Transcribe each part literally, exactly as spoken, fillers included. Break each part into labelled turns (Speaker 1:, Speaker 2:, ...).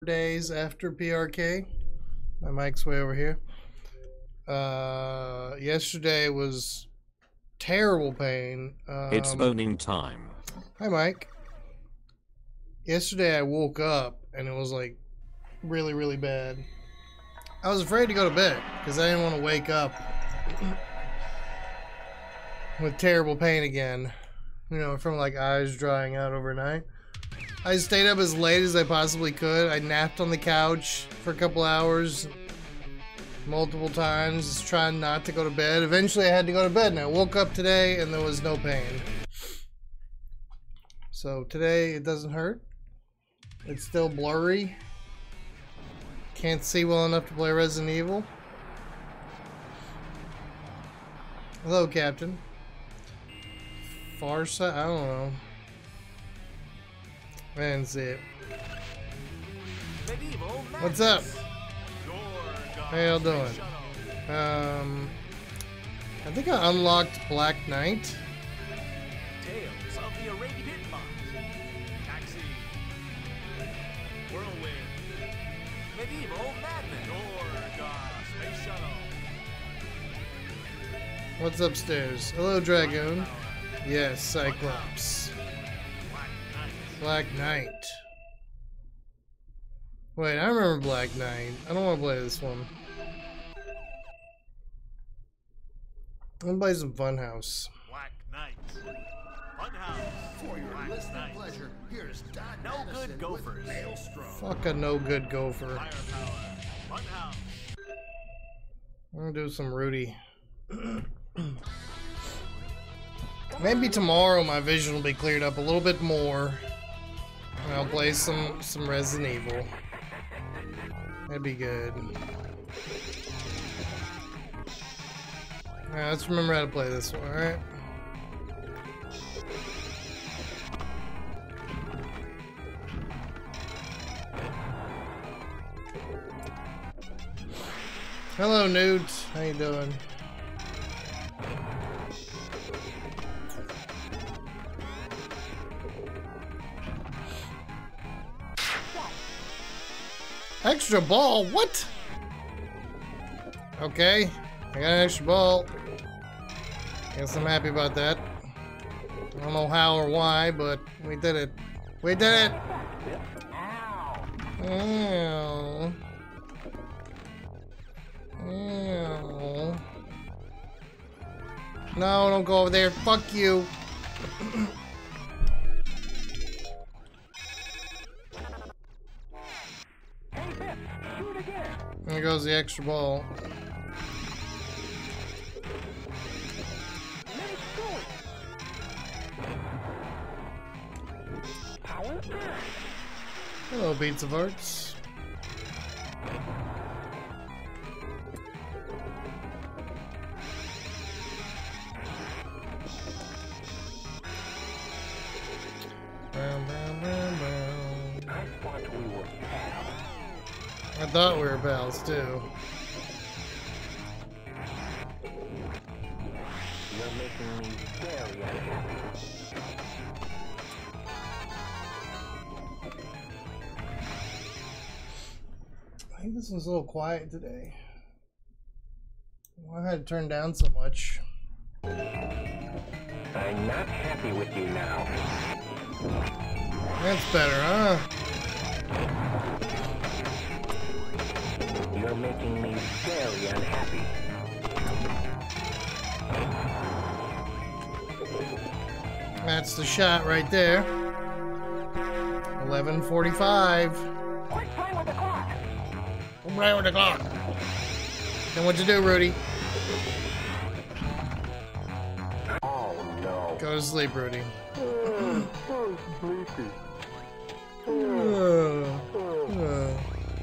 Speaker 1: days after P R K. My mic's way over here. Uh, yesterday was terrible pain. Um,
Speaker 2: it's boning time.
Speaker 1: Hi, Mike. Yesterday I woke up and it was like really, really bad. I was afraid to go to bed because I didn't want to wake up with terrible pain again. You know, from like eyes drying out overnight. I stayed up as late as I possibly could. I napped on the couch for a couple hours multiple times, just trying not to go to bed. Eventually I had to go to bed and I woke up today and there was no pain. So today it doesn't hurt. It's still blurry. Can't see well enough to play Resident Evil. Hello, Captain. Far side? I don't know. I didn't see it. What's up? How y'all doing? Um, I think I unlocked Black Knight.
Speaker 3: Tales of the Arabian Nights. Taxi. Whirlwind. Medieval Madness. Gorgon. Space Shuttle.
Speaker 1: What's upstairs? Hello, Dragoon. Yes, Cyclops. Black Knight. Wait, I remember Black Knight. I don't want to play this one. I'm gonna play some Funhouse.
Speaker 3: Black Knight. Funhouse. For your listening pleasure, here's Don No Good Gophers.
Speaker 1: Fuck a no good gopher.
Speaker 3: Firepower. Funhouse.
Speaker 1: I'm gonna do some Rudy. Maybe tomorrow my vision will be cleared up a little bit more. And I'll play some, some Resident Evil. That'd be good. Alright, let's remember how to play this one, alright? Hello, Newt. How you doing? Extra ball? What? Okay, I got an extra ball. Guess I'm happy about that. I don't know how or why, but we did it. We did it! Ow. Ow. No, don't go over there. Fuck you. There goes the extra ball. Hello, Beats of Arts. Bow, bow, bow, bow.
Speaker 4: I thought we were pals.
Speaker 1: I thought we were pals too.
Speaker 4: You're making me very unhappy.
Speaker 1: I think this one's a little quiet today. Why I had to turn down so much?
Speaker 4: I'm not happy with you now.
Speaker 1: That's better, huh?
Speaker 4: You're making me very unhappy.
Speaker 1: That's the shot right there. eleven forty-five.
Speaker 4: Quick, play with the clock.
Speaker 1: Right with the clock. Then what to do, Rudy?
Speaker 4: Oh no.
Speaker 1: Go to sleep, Rudy.
Speaker 4: Oh, so sleepy.
Speaker 1: Uh, uh.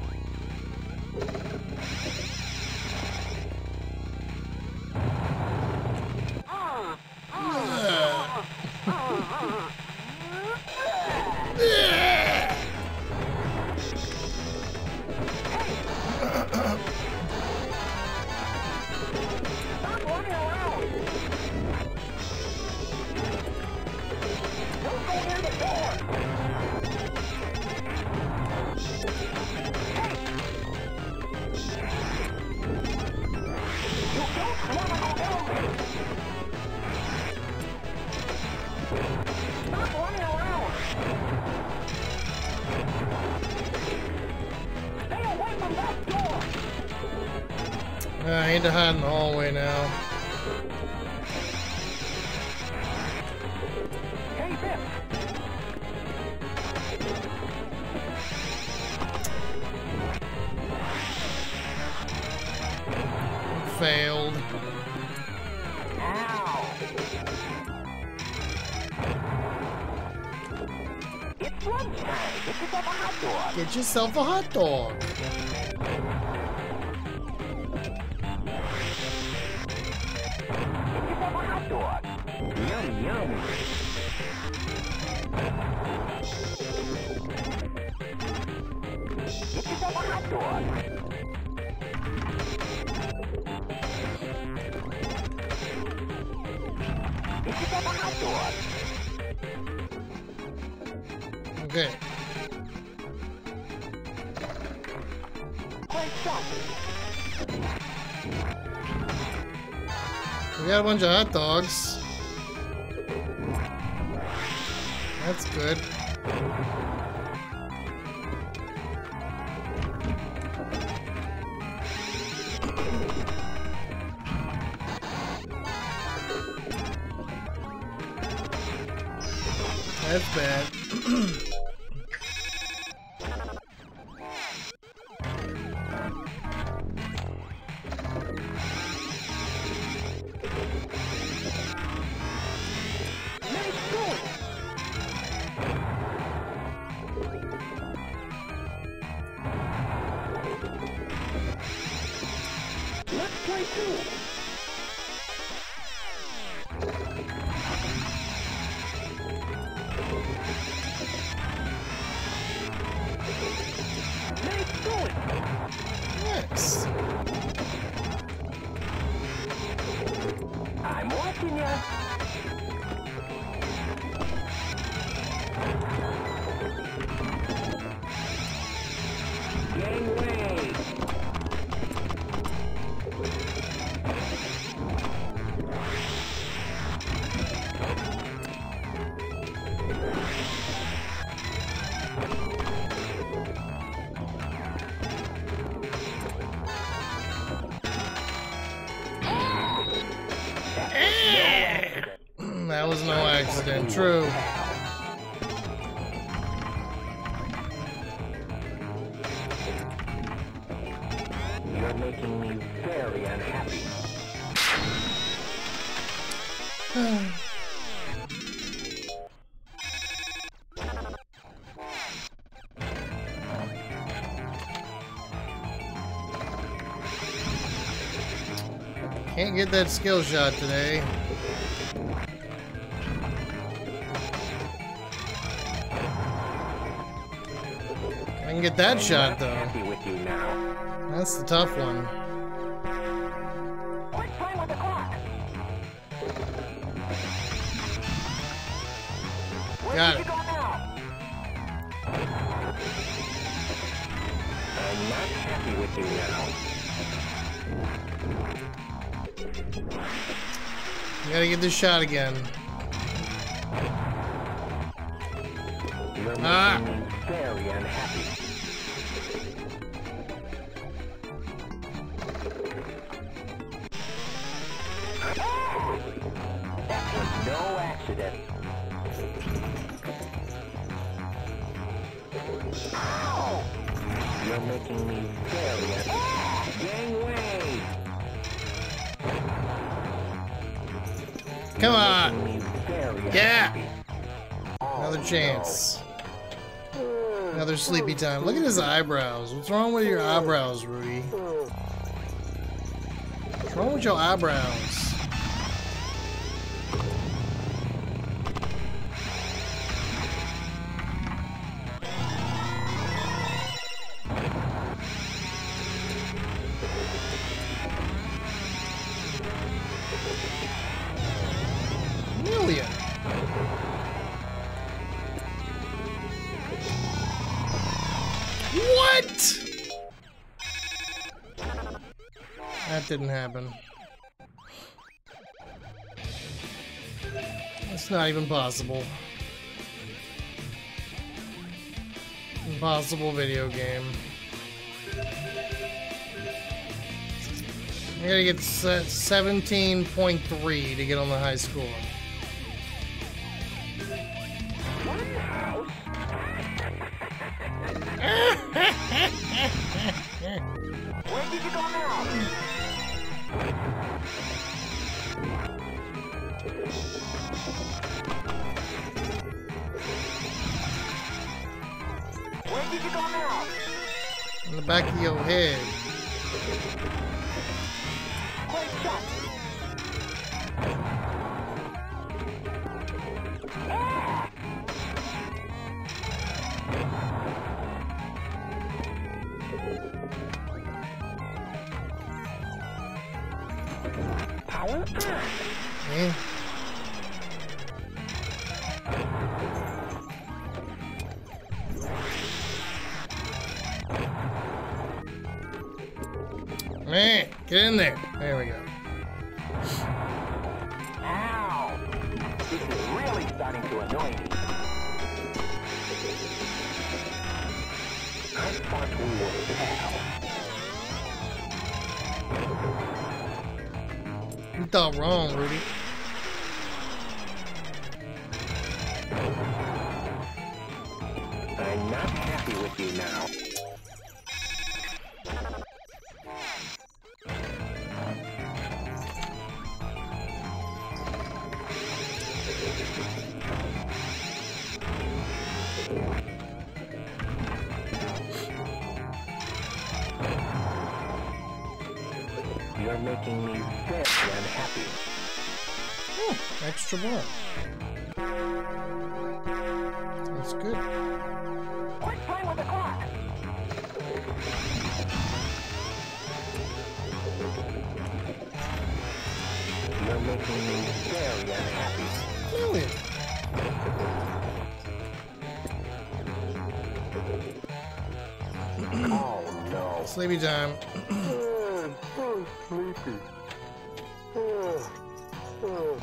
Speaker 4: Stop running around. Don't go near the door.
Speaker 1: Uh, I need to hide in the hallway now.
Speaker 4: Hey, Biff.
Speaker 1: Failed.
Speaker 4: Ow. It's lunchtime. Get yourself a hot dog.
Speaker 1: Get yourself a hot dog.
Speaker 4: Get yourself a hot dog. Yum, yum. Get yourself a hot dog. Get yourself a hot dog.
Speaker 1: Okay.
Speaker 4: Great shot.
Speaker 1: We got a bunch of hot dogs. That's good. That's bad.
Speaker 4: Nice going. Let's play pool. Nice going.
Speaker 1: Nice.
Speaker 4: I'm watching ya. Gangway.
Speaker 1: That was no accident. True.
Speaker 4: You're making me very unhappy.
Speaker 1: Can't get that skill shot today. I can get that shot
Speaker 4: I'm
Speaker 1: though.
Speaker 4: happy with you now.
Speaker 1: That's the tough one.
Speaker 4: Quit playing with the clock. Where
Speaker 1: Got
Speaker 4: did
Speaker 1: it.
Speaker 4: you go now? I'm not happy with you now.
Speaker 1: You gotta get this shot again.
Speaker 4: You're making
Speaker 1: Ah.
Speaker 4: me very unhappy. That was no accident. Ow! You're making me very unhappy. Gangway!
Speaker 1: Come on.
Speaker 4: Making me very
Speaker 1: Yeah.
Speaker 4: unhappy.
Speaker 1: Another chance. Another sleepy time. Look at his eyebrows. What's wrong with your eyebrows, Rudy? What's wrong with your eyebrows? Million. What? That didn't happen. It's not even possible. Impossible video game. I gotta get seventeen point three to get on the high score.
Speaker 4: Where did you go now? Where did you go now?
Speaker 1: In the back of your head.
Speaker 4: Great shot. Ah! Power on.
Speaker 1: Yeah. Man, get in there. There we go.
Speaker 4: Ow! This is really starting to annoy me. I thought we were pals.
Speaker 1: You thought wrong, Rudy.
Speaker 4: I'm not happy with you now. You're making me very unhappy.
Speaker 1: Oh, extra blood. That's good.
Speaker 4: Quit playing with the clock! You're making me very unhappy.
Speaker 1: Really?
Speaker 4: Oh no.
Speaker 1: Sleepy time.
Speaker 4: Oh, so sleepy. Oh, oh.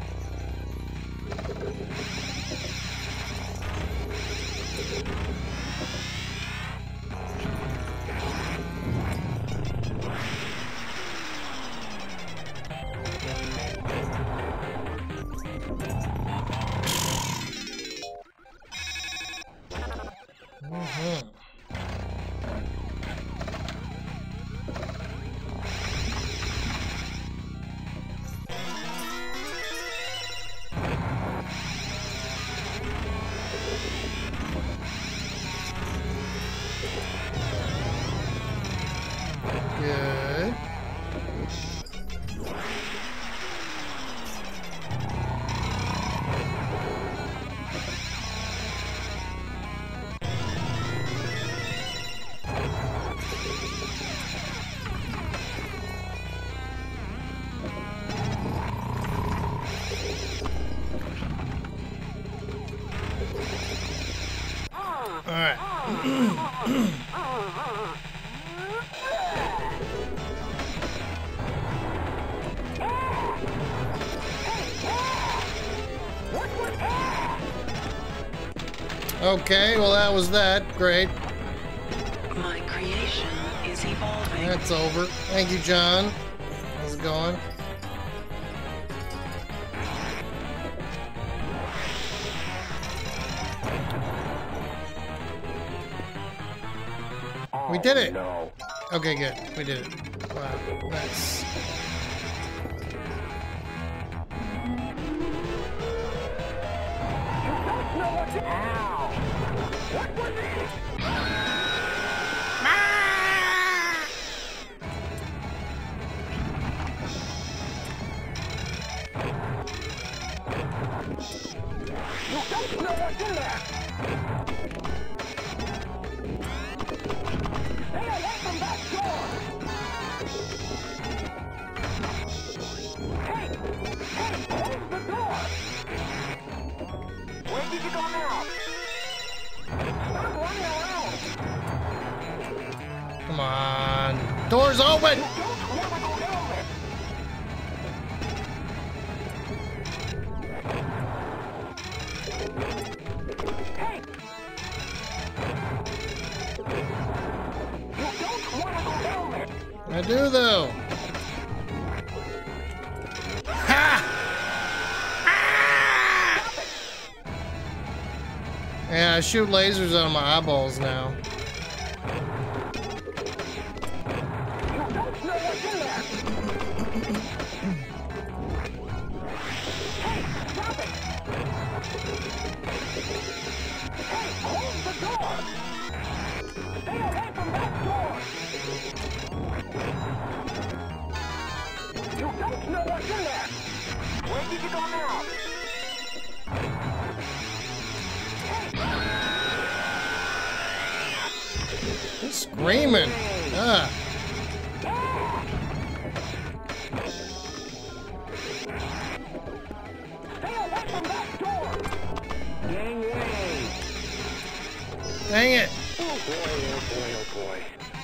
Speaker 1: Mm-hmm. Good. All right. Okay, well that was that. Great.
Speaker 2: My creation is evolving.
Speaker 1: That's over. Thank you, John. How's it going? We did it.
Speaker 4: No.
Speaker 1: Okay, good. We did it. Wow, nice.
Speaker 4: Ow! What was it? You don't know what's in there! Stay away from that door! Hey! Hey! Close the door! Where did you go now? Stop running around!
Speaker 1: Come on. Doors open!
Speaker 4: Don't wanna go down there! Hey! You don't wanna go down there!
Speaker 1: I do, though. Yeah, I shoot lasers out of my eyeballs now. Screaming. Ah. Dang it.
Speaker 4: Oh boy, oh boy, oh boy.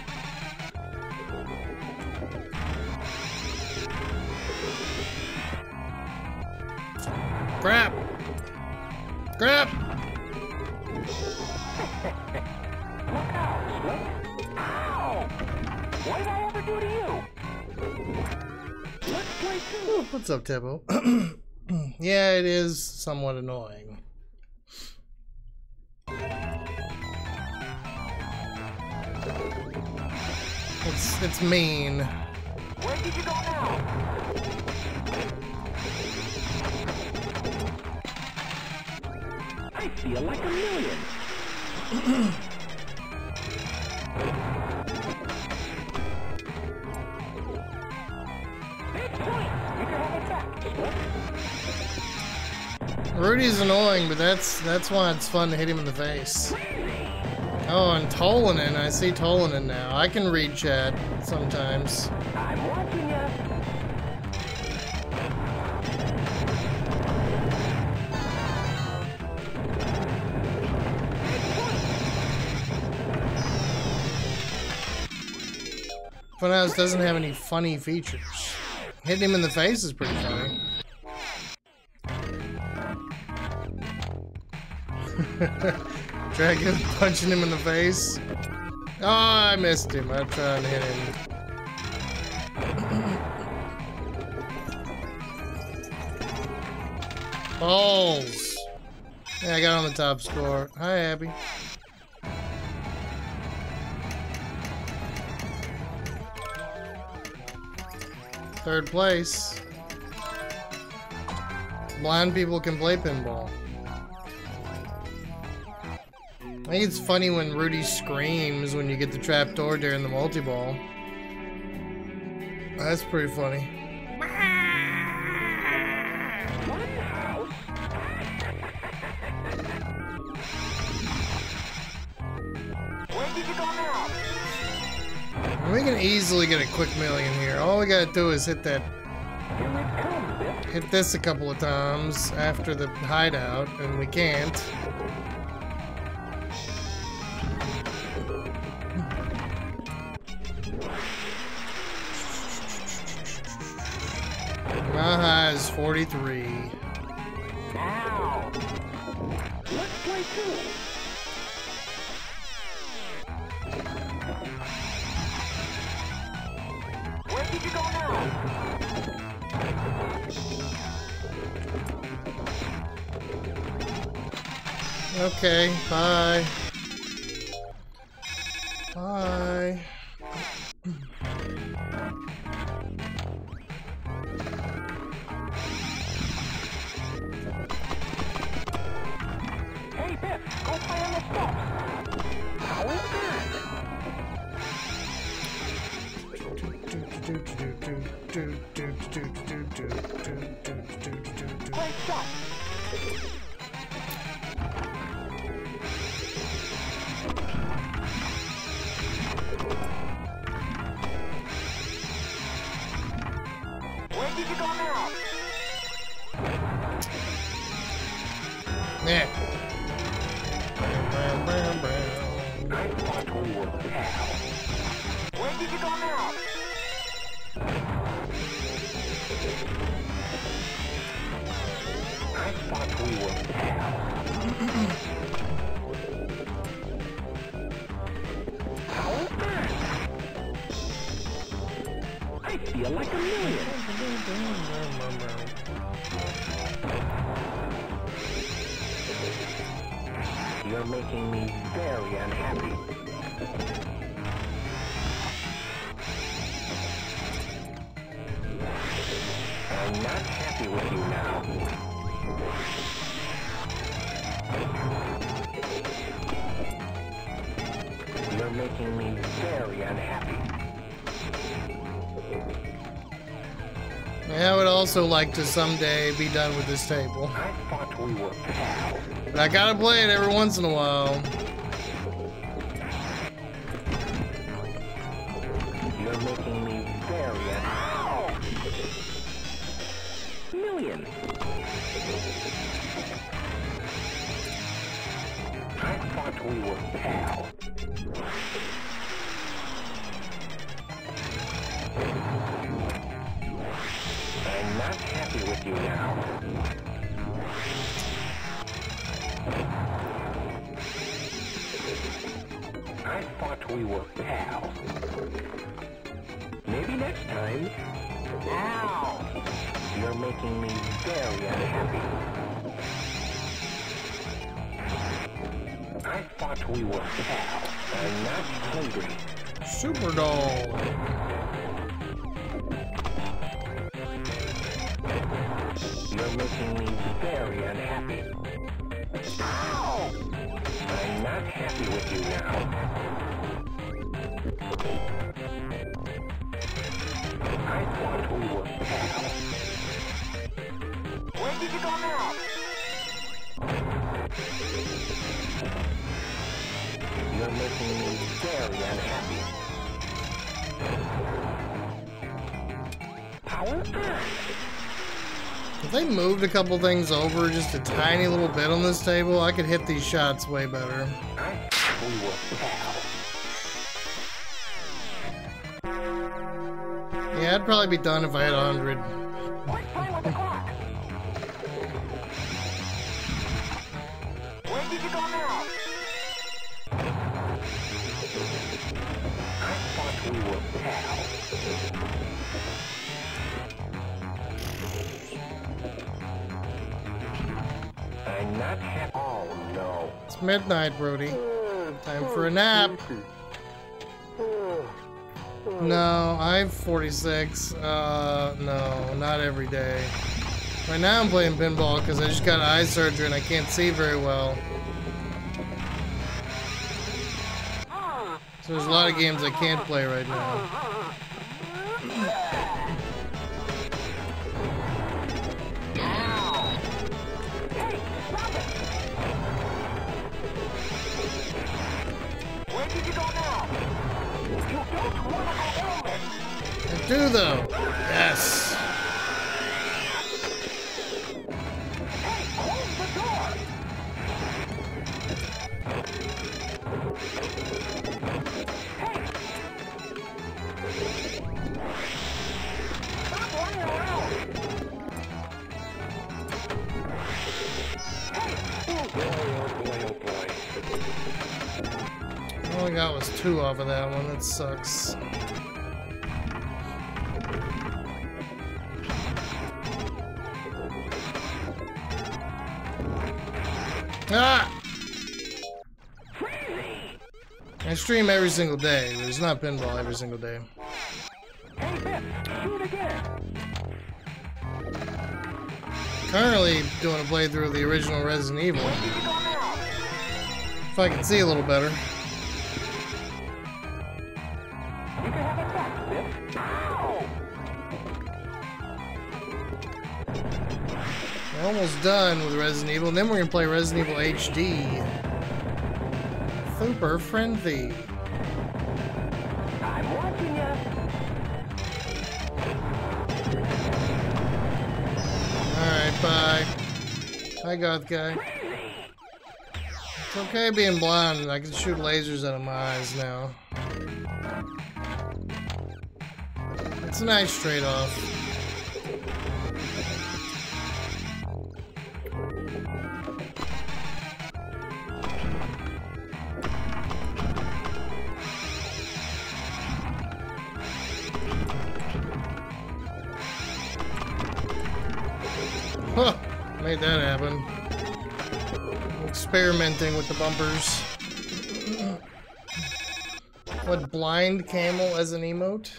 Speaker 1: Crap. Crap.
Speaker 4: What did I ever do to you? Let's play two.
Speaker 1: What's up, Tibbo? Yeah, it is somewhat annoying. It's it's mean.
Speaker 4: Where did you go now? I feel like a million.
Speaker 1: Rudy's annoying, but that's that's why it's fun to hit him in the face. Oh, and Tolanen. I see Tolanen now. I can read chat sometimes.
Speaker 4: I'm watching ya.
Speaker 1: Funhouse doesn't have any funny features. Hitting him in the face is pretty funny. Dragon punching him in the face. Oh, I missed him. I tried to hit him. Balls. Yeah, I got on the top score. Hi, Abby. Third place. Blind people can play pinball. I think it's funny when Rudy screams when you get the trapdoor during the multi-ball. That's pretty funny.
Speaker 4: Where did you go now?
Speaker 1: We can easily get a quick million here. All we gotta do is hit that,
Speaker 4: Here it comes, Biff.
Speaker 1: hit this a couple of times after the hideout, and we can't. My high is forty-three.
Speaker 4: Now. Let's play two. Where did you go now?
Speaker 1: Okay, bye. Bye.
Speaker 4: Hey, Biff, go play on the steps. How is that? Play shot. Where did you go now?
Speaker 1: Yeah.
Speaker 4: I thought we were pals. Where did you go now? I thought we were pals. How is that? I feel like a million. You're making me very unhappy. I'm not happy with you now. You're making me very unhappy.
Speaker 1: I would also like to someday be done with this table.
Speaker 4: I thought we were pals.
Speaker 1: But I gotta play it every once in a while.
Speaker 4: You're making me very unhappy. Million. I thought we were pals. I'm not happy with you now. I thought we were pals. Maybe next time. Ow! You're making me very unhappy. I thought we were pals. I'm not hungry.
Speaker 1: Super doll.
Speaker 4: You're making me very unhappy. Ow! I'm not happy with you now. I thought we were pals. Where did you go now? You're making me very unhappy. Power on.
Speaker 1: If they moved a couple things over just a tiny little bit on this table, I could hit these shots way better.
Speaker 4: I thought we were pals.
Speaker 1: Yeah, I'd probably be done if I had a hundred.
Speaker 4: What time on the clock? Where did you go now? I thought we were pals. I'm not happy. Oh no.
Speaker 1: It's midnight, Brody. Time for a nap. No, I have forty-six. Uh, no, not every day. Right now I'm playing pinball because I just got eye surgery and I can't see very well. So there's a lot of games I can't play right now.
Speaker 4: Where did you go now? You don't want to go home.
Speaker 1: I do though. Yes.
Speaker 4: Hey, close the door. Hey. Stop running around. Hey. Oh boy, oh boy, oh boy.
Speaker 1: All I got was two off of that one. That sucks. Ah! I stream every single day, but it's not pinball every single day.
Speaker 4: Hey, Biff, shoot again.
Speaker 1: Currently doing a playthrough of the original Resident Evil.
Speaker 4: Where did you go now?
Speaker 1: If I can see a little better.
Speaker 4: You can have it back, Biff. Ow!
Speaker 1: We're almost done with Resident Evil, and then we're gonna play Resident Evil H D. Super friendly.
Speaker 4: I'm watching ya.
Speaker 1: Alright, bye. Hi, goth guy. It's okay being blind. I can shoot lasers out of my eyes now. It's a nice trade-off. Huh, made that happen. experimenting with the bumpers. What, blind camel as an emote?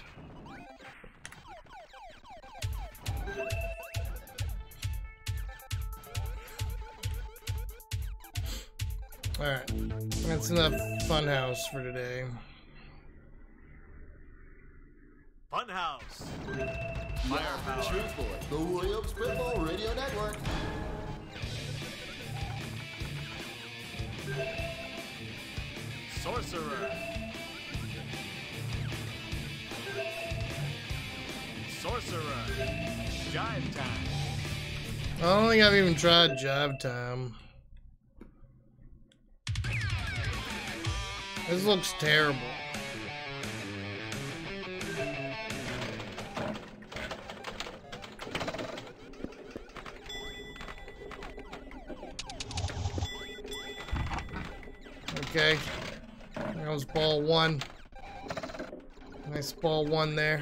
Speaker 1: Alright, that's enough Funhouse for today.
Speaker 3: Funhouse. Firepower.
Speaker 5: Truthfully, the Williams Football Radio Network.
Speaker 3: Sorcerer. Sorcerer. Jive time.
Speaker 1: I don't think I've even tried Jive Time. This looks terrible. Okay. That was ball one. Nice ball one there.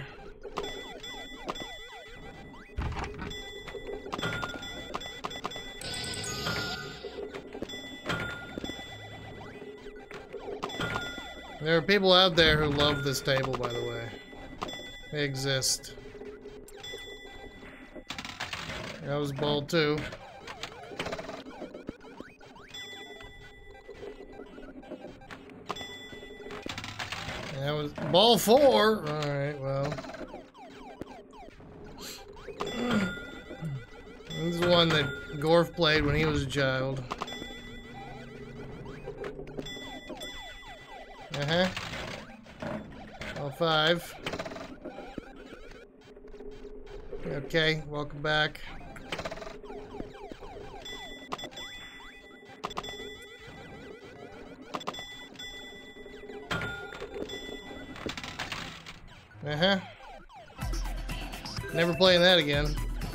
Speaker 1: There are people out there who love this table, by the way. They exist. That was ball two. That was ball four. Alright, well. This is the one that Gorf played when he was a child. Uh-huh. Ball five. Okay, welcome back. Uh-huh. Never playing that again.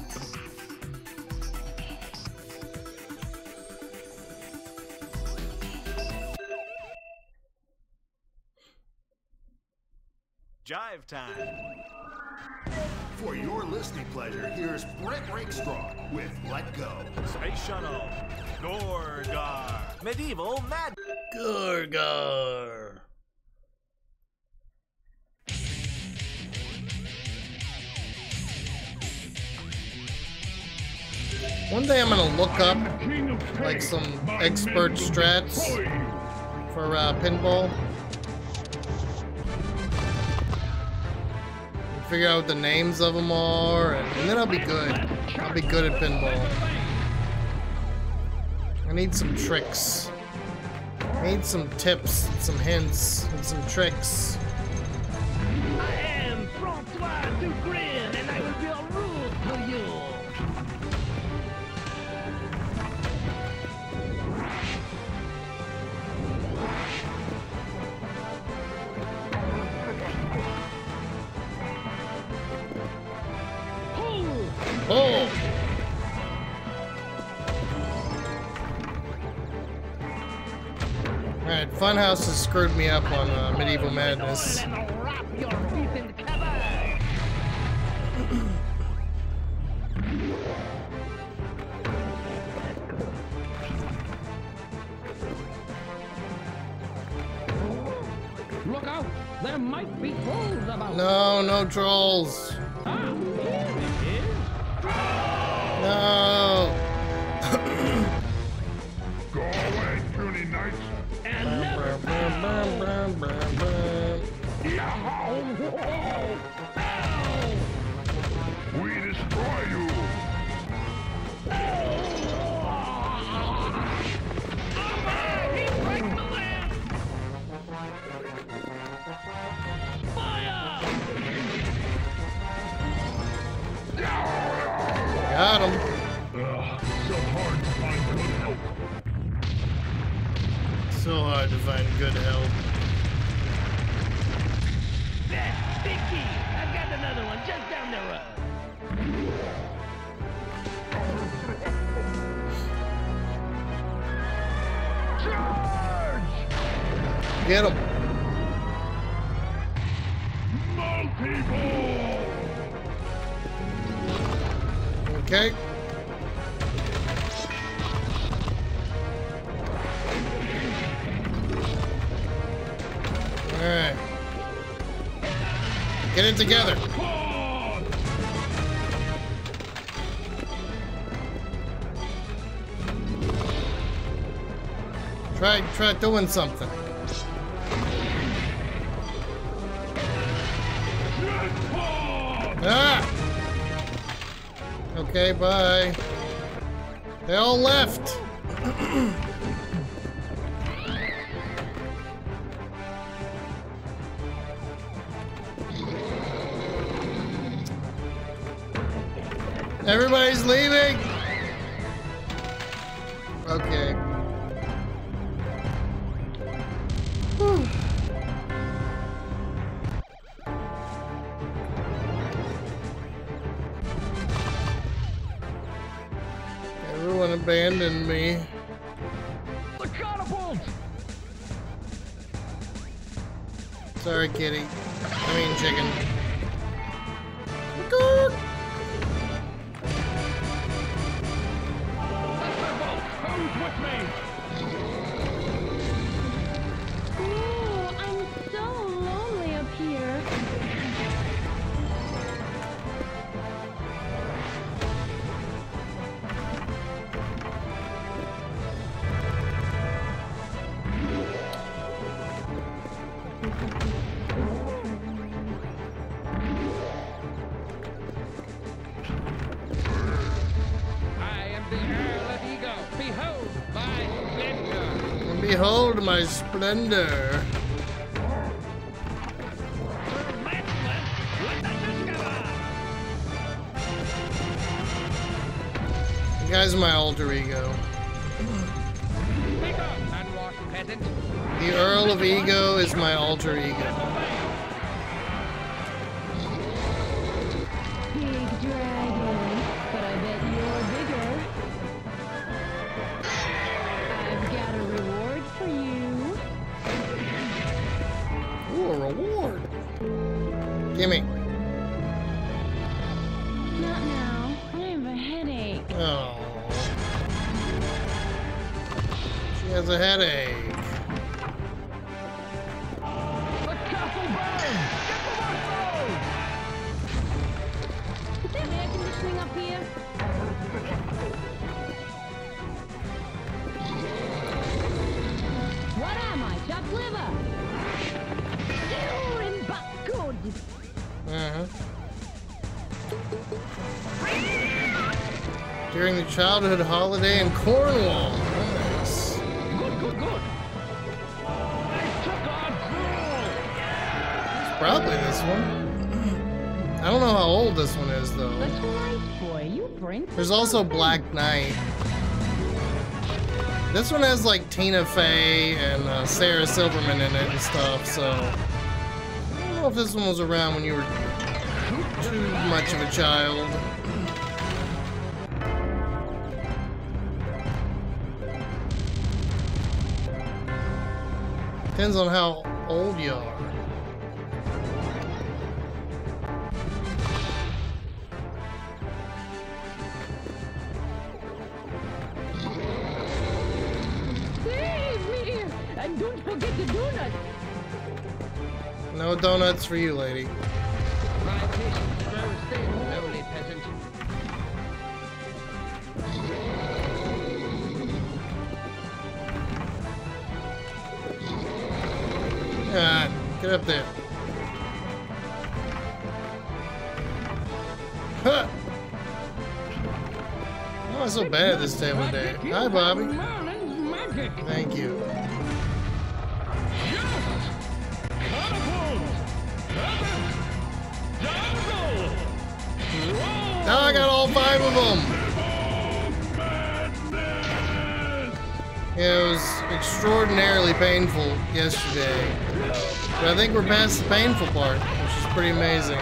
Speaker 3: Jive time.
Speaker 5: For your listening pleasure, here's Brent Rakestraw with Let Go.
Speaker 3: Space Shuttle. Gorgar. Medieval Mad.
Speaker 1: Gorgar. One day I'm gonna look up like some expert strats for uh, pinball. Figure out what the names of them are, and, and then I'll be good. I'll be good at pinball. I need some tricks. I need some tips, and some hints, and some tricks.
Speaker 6: I am Francois Dugrin, and I will be a rule to you.
Speaker 1: Oh! Alright, Funhouse has screwed me up on uh, Medieval Madness.
Speaker 6: Look out! There might be trolls about.
Speaker 1: No, no trolls.
Speaker 6: Ah, here it is.
Speaker 1: No.
Speaker 7: Go away, puny knights.
Speaker 6: And never.
Speaker 7: We destroy you.
Speaker 6: He breaks the land. Fire!
Speaker 1: Got him.
Speaker 7: Ugh, so hard to find good help.
Speaker 1: So hard to find good help.
Speaker 6: There, big key. I've got another one just down the road.
Speaker 7: Charge!
Speaker 1: Get him.
Speaker 7: Multi-ball!
Speaker 1: Okay. Get it together. Try, try doing something. Ah! Okay, bye. They all left. Everybody's leaving. Okay. Whew. Everyone abandoned me.
Speaker 6: The catapult!
Speaker 1: Sorry, kitty. I mean, chicken. Good.
Speaker 6: Who's with me?
Speaker 8: Ooh, I'm so lonely up here.
Speaker 1: Behold my splendor. You guys are my alter ego. The Earl of Ego is my alter ego.
Speaker 8: Big dragon, but I bet you're bigger. I've got a reward for you.
Speaker 1: Ooh, a reward. Gimme.
Speaker 8: Not now. I have a headache.
Speaker 1: Oh. She has a headache.
Speaker 6: The castle burns! Get the
Speaker 8: Is there air conditioning up here? What am I? Chopped liver? Ew, and but good.
Speaker 1: Uh-huh. During the childhood holiday in Cornwall. Nice.
Speaker 6: Good, good, good. They took our gruel.
Speaker 1: It's probably this one. I don't know how old this one is, though.
Speaker 8: Such a nice boy. You bring
Speaker 1: There's also Black Knight. This one has like Tina Fey and uh, Sarah Silverman in it and stuff, so I don't know if this one was around when you were too much of a child. Depends on how old you are.
Speaker 8: Save me! And don't forget the donut.
Speaker 1: No donuts for you, lady.
Speaker 6: My patience grows thin, lowly peasant.
Speaker 1: Ah, get up there. Huh. I'm not so bad at this time of day. Hi, Bobby.
Speaker 6: Merlin's magic.
Speaker 1: Thank you.
Speaker 6: Catapult! Catapult! Jungle!
Speaker 1: Now I got all five of them. Yeah, it was extraordinarily painful yesterday. But I think we're past the painful part, which is pretty amazing.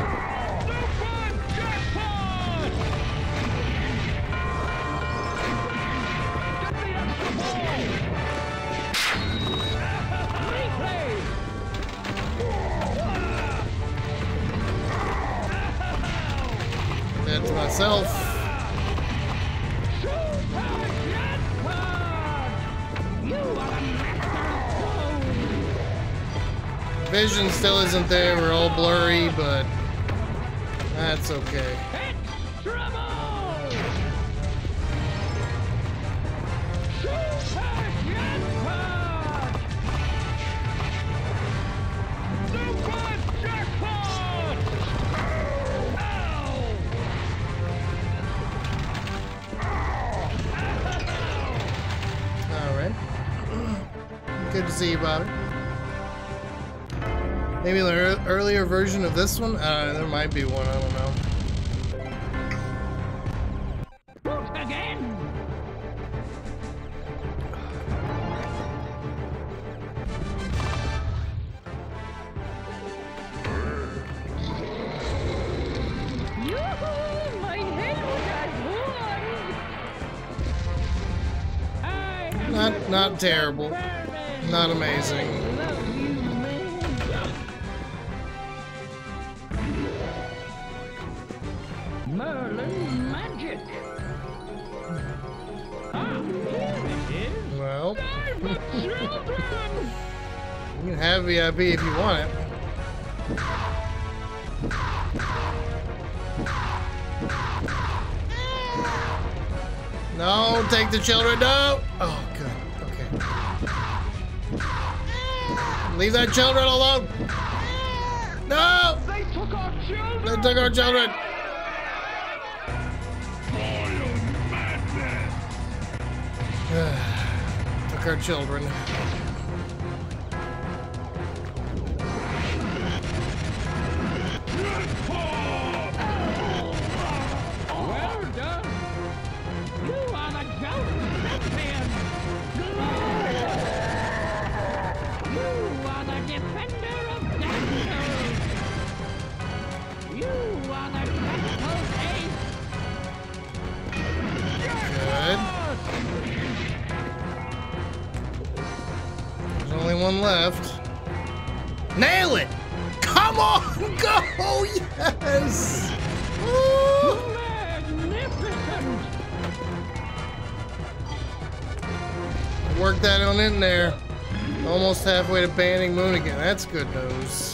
Speaker 1: That to myself. Vision still isn't there. We're all blurry, but that's okay. Alright. Good to see you, Bobby. Maybe an ear- earlier version of this one? Uh, there might be one, I don't know.
Speaker 6: Again.
Speaker 8: Yoo-hoo! My halo has won! I
Speaker 1: Not, not terrible. Not amazing.
Speaker 8: love you, man.
Speaker 6: Merlin magic. Ah, here it is.
Speaker 1: Well,
Speaker 6: I'm a children.
Speaker 1: you can have V I P if you want it. No, take the children, no! Oh, good, okay. Leave that children alone! No!
Speaker 6: They took our children.
Speaker 1: They took our children! Took our children.
Speaker 6: Well done. You are the golden man. You are the defender of Dazzle. You are the critical ace.
Speaker 1: Good. There's only one left. Nail it! Come on! Go! Yes! Woo!
Speaker 6: Magnificent.
Speaker 1: Work that on in there. Almost halfway to banning Moon again. That's good news.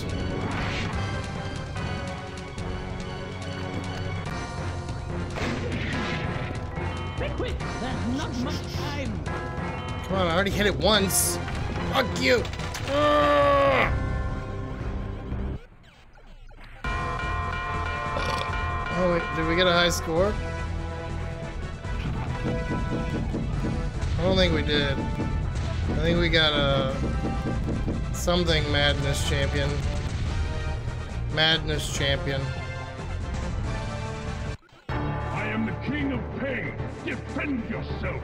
Speaker 6: Be quick. There's not much time.
Speaker 1: Come on, I already hit it once. Fuck you! Ugh. Oh wait, did we get a high score? I don't think we did. I think we got a something madness champion. Madness champion.
Speaker 7: I am the king of pain. Defend yourself.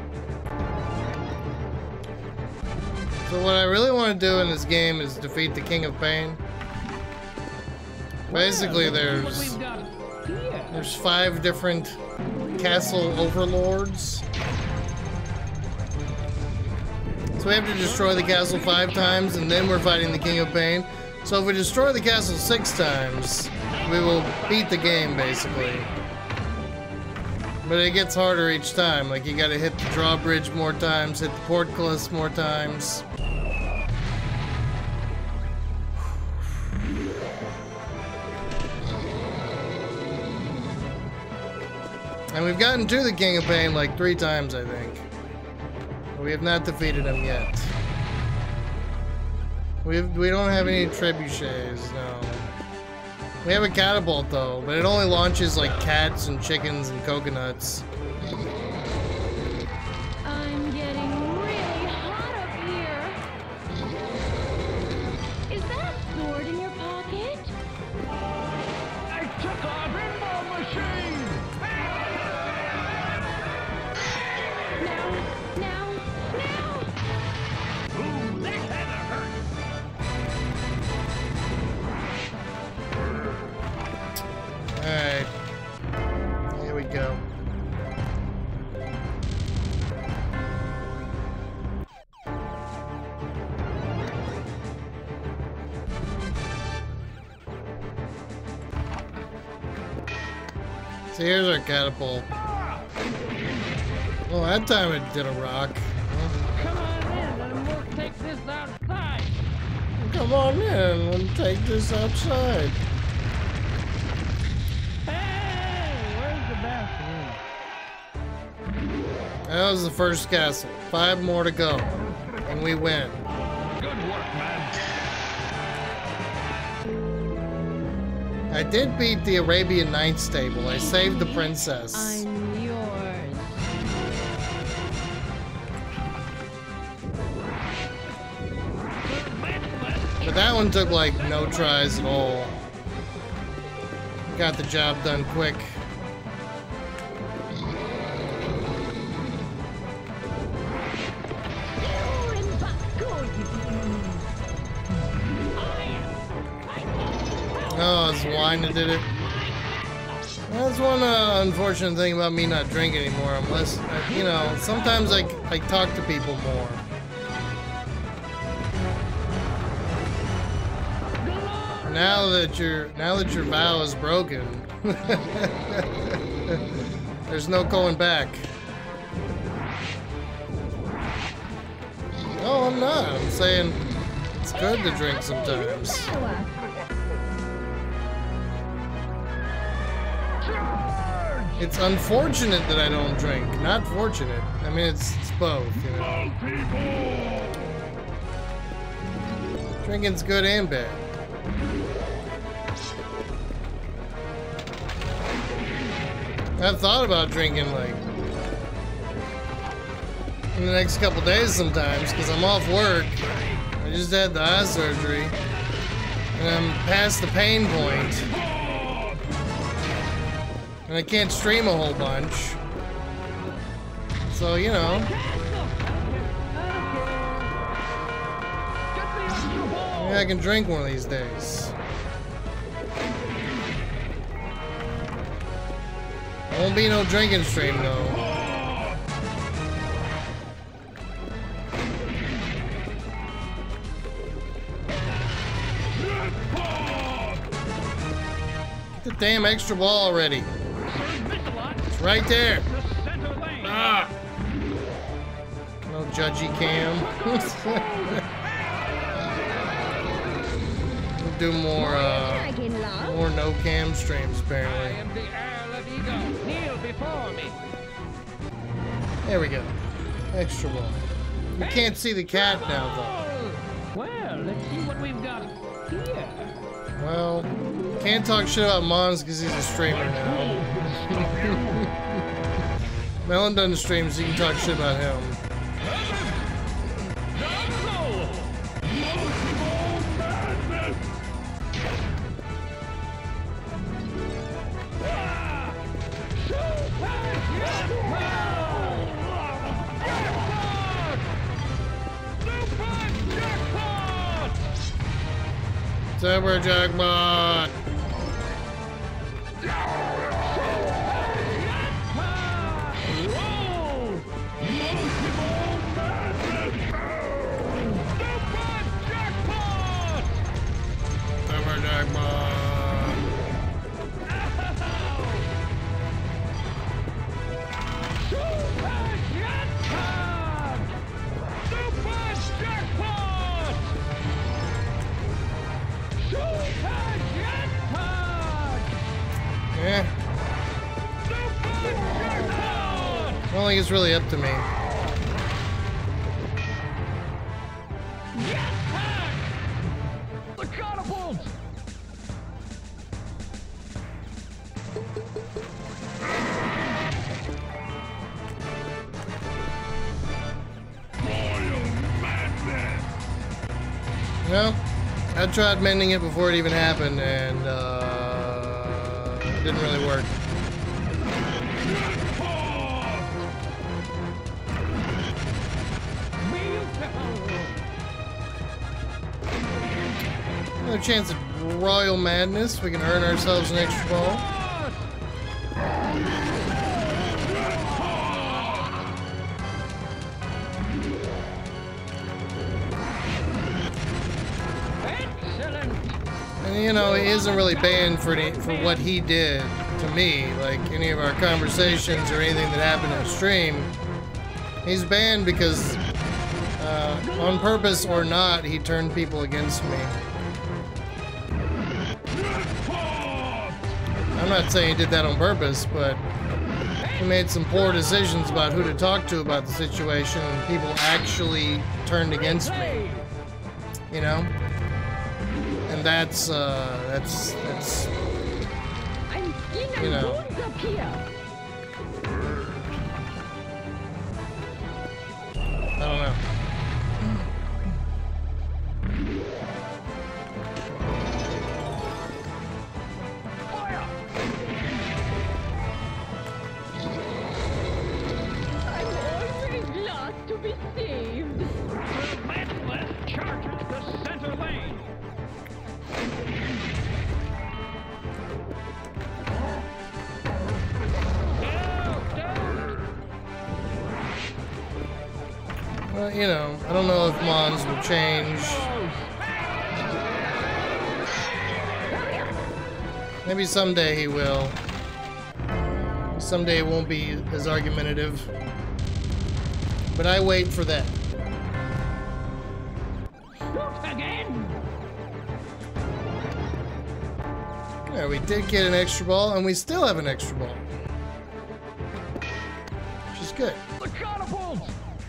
Speaker 1: So what I really want to do in this game is defeat the King of Pain. Basically,
Speaker 6: What
Speaker 1: there's
Speaker 6: we've got here.
Speaker 1: there's five different castle overlords. So we have to destroy the castle five times, and then we're fighting the King of Pain. So if we destroy the castle six times, we will beat the game, basically. But it gets harder each time. Like, you gotta hit the drawbridge more times, hit the portcullis more times. And we've gotten to the King of Pain like three times, I think. But we have not defeated him yet. We have, we don't have any trebuchets, no. We have a catapult though, but it only launches like cats and chickens and coconuts.
Speaker 8: I'm getting really hot up here. Is that a sword in your pocket?
Speaker 6: I took our pinball machine.
Speaker 8: Now, now, now!
Speaker 6: Ooh, that kinda hurt.
Speaker 1: Alright. Here we go. So here's our catapult. Well, that time it did a rock.
Speaker 6: Come on in and we'll take this outside.
Speaker 1: come on in and take this outside.
Speaker 6: Hey, where's the bathroom?
Speaker 1: That was the first castle. Five more to go. And we win.
Speaker 7: Good work, man.
Speaker 1: I did beat the Arabian Nights table. I saved the princess.
Speaker 8: I'm yours.
Speaker 1: But that one took like no tries at all. Got the job done quick. Oh, it's wine that did it. That's one uh, unfortunate thing about me not drinking anymore. I'm less, uh, you know, sometimes I, I talk to people more. Now that your now that your vow is broken, there's no going back. No, I'm not. I'm saying it's good to drink sometimes. It's unfortunate that I don't drink, not fortunate. I mean, it's, it's both, you know. Drinking's good and bad. I've thought about drinking, like, in the next couple days sometimes, because I'm off work. I just had the eye surgery, and I'm past the pain point. And I can't stream a whole bunch. So, you know. Maybe I can drink one of these days. Won't be no drinking stream, though. Get the damn extra ball already. It's right there. Ah. No judgy cam. We'll do more, uh, more no cam streams apparently. There we go. Extra ball. You can't see the cat now, though.
Speaker 6: Well, let's see what we've got here.
Speaker 1: Well, can't talk shit about Mons because he's a streamer now. Melon doesn't stream, so you can talk shit about him. Super Jackpot! Super Jackpot! Yeah. I don't think it's really up to me.
Speaker 6: The catapults!
Speaker 1: Well, I tried mending it before it even happened, and uh, it didn't really work. Another chance at Royal Madness. We can earn ourselves an extra ball. And you know, he isn't really banned for any, for what he did to me, like any of our conversations or anything that happened on stream. He's banned because Uh, on purpose or not, he turned people against me. I'm not saying he did that on purpose, but he made some poor decisions about who to talk to about the situation, and people actually turned against me. You know? And that's, uh, that's, that's, you know. I don't know.
Speaker 8: I'm always glad to be saved.
Speaker 6: Relentless charges the center lane.
Speaker 1: Well, you know, I don't know if Mons will change. Maybe someday he will. Someday it won't be as argumentative. But I wait for that.
Speaker 6: Again.
Speaker 1: Yeah, we did get an extra ball, and we still have an extra ball. Which is good.
Speaker 6: The catapult.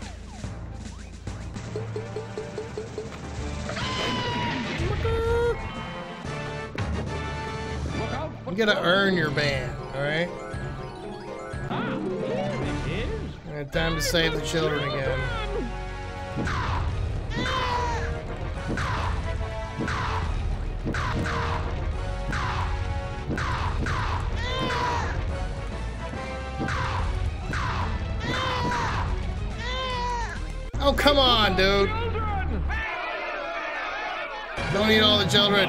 Speaker 1: You gotta earn your ban, alright?
Speaker 6: Ah, here it is.
Speaker 1: Alright, time to save the children again. Oh, come on, dude! Don't eat all the children.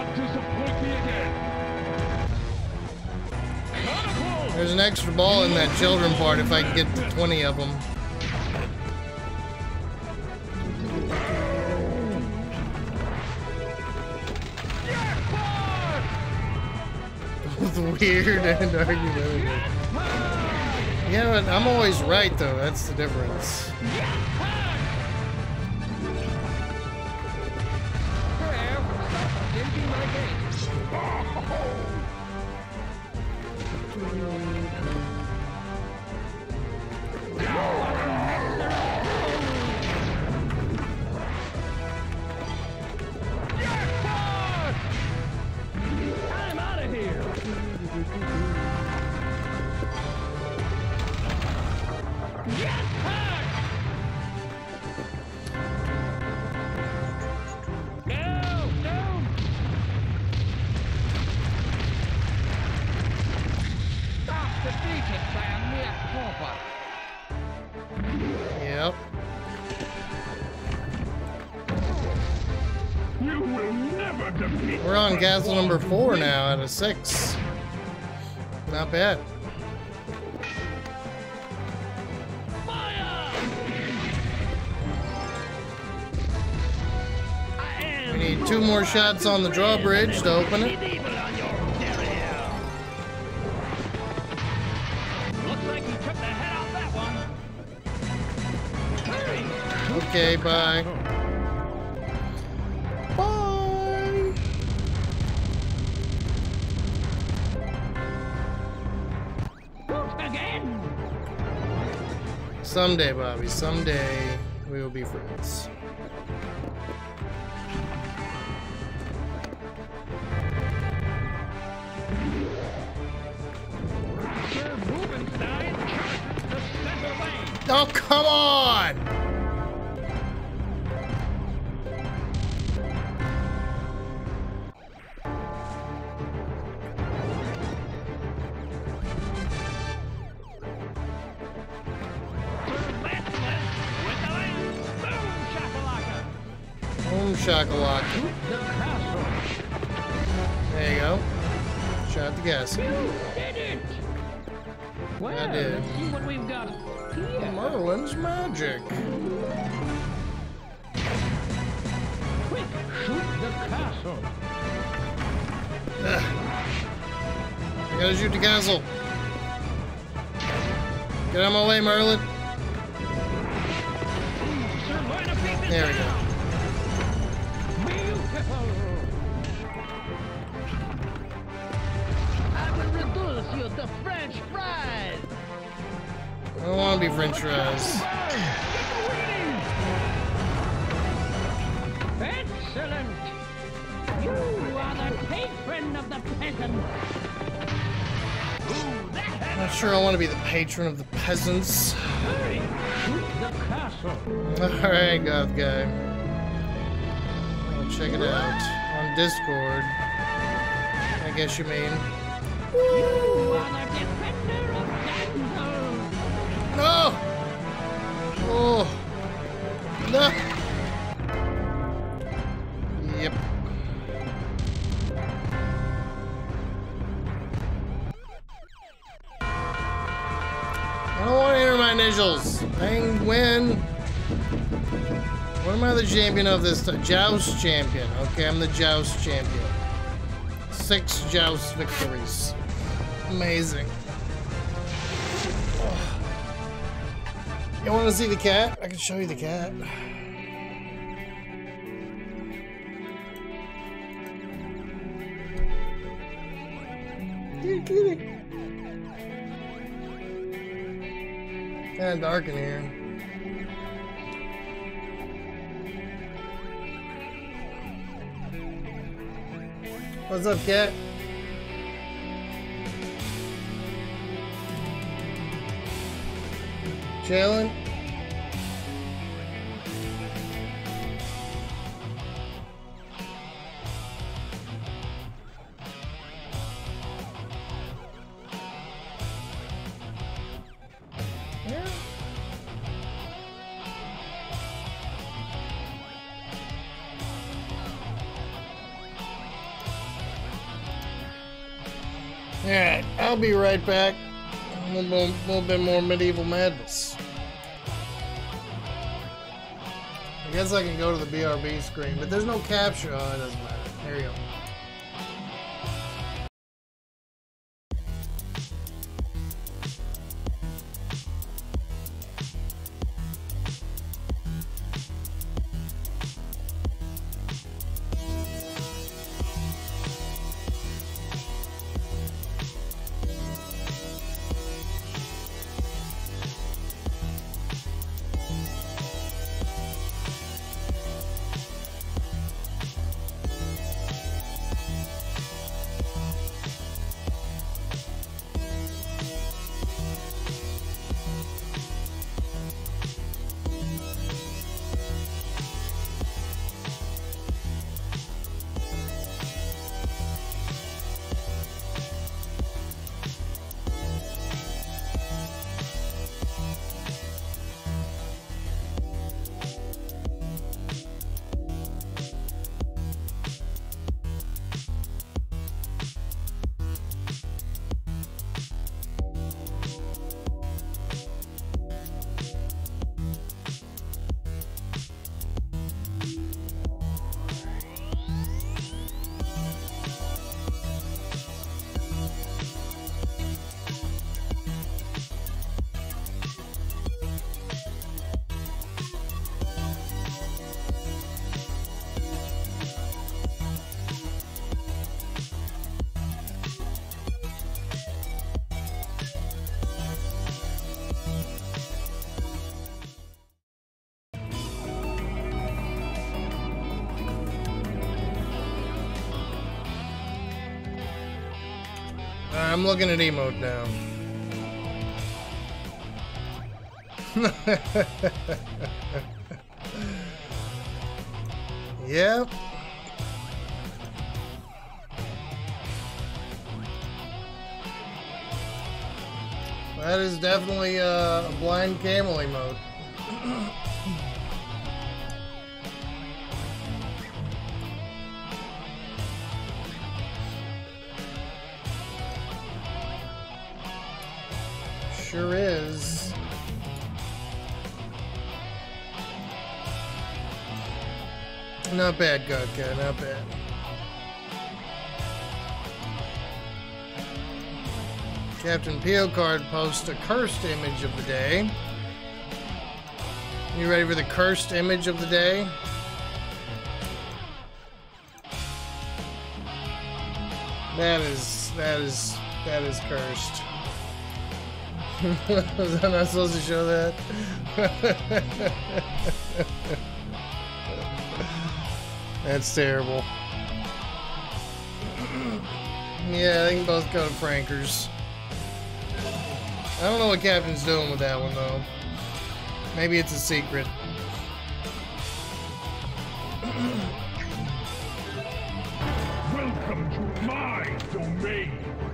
Speaker 1: There's an extra ball in that children part if I can get to twenty of them. Both weird and argumentative. Yeah, but I'm always right though, that's the difference.
Speaker 6: I'm out of here. Go, go. Stop defeated by a mere pauper.
Speaker 1: Yep.
Speaker 7: You will never defeat
Speaker 1: We're on castle number four now out of six. Not bad. We need two more shots on the drawbridge to open it.
Speaker 6: Looks like he took the head off that one.
Speaker 1: Okay, bye. Bye.
Speaker 6: Again.
Speaker 1: Someday, Bobby, someday we will be friends.
Speaker 6: Sir Rubenstein charges the center lane.
Speaker 1: Oh, come on! Boom shakalaka.
Speaker 6: The castle.
Speaker 1: There you go. Shot the gas.
Speaker 6: You did it. Well,
Speaker 1: I did.
Speaker 6: let's see what we've got here.
Speaker 1: Merlin's magic.
Speaker 6: Quick, shoot the castle.
Speaker 1: Ugh. I gotta shoot the castle. Get out of my way, Merlin.
Speaker 6: Sir Lionel beat
Speaker 1: There we go.
Speaker 6: Beautiful. I will reduce you to French fries.
Speaker 1: I don't want to be French fries.
Speaker 6: Excellent. You are the patron of the peasants. Ooh, that
Speaker 1: I'm not sure I want to be the patron of the peasants.
Speaker 6: hurry to the castle.
Speaker 1: Alright, goth guy. I'll check it out. On Discord. I guess you mean.
Speaker 6: You are the defender of damsels.
Speaker 1: No! Oh! No! Yep. I don't want to enter my initials. I ain't win. What am I the champion of this time? Joust champion. Okay, I'm the Joust champion. Six Joust victories. Amazing. You want to see the cat? I can show you the cat. Kitty, kitty. Kind of dark in here. What's up, cat? Chillin'? Yeah. Alright, I'll be right back. A little, a little bit more medieval madness. I guess I can go to the B R B screen, but there's no capture. Oh, it doesn't matter. There you go. I'm looking at emote now. Yep. That is definitely uh, a blind camel emote. Sure is. Not bad, Godka, not bad. Captain Pio Card posts a cursed image of the day. You ready for the cursed image of the day? That is, that is, that is cursed. Was I not supposed to show that? That's terrible. Yeah, they can both go to Frankers. I don't know what Captain's doing with that one, though. Maybe it's a secret.
Speaker 7: Welcome to my domain.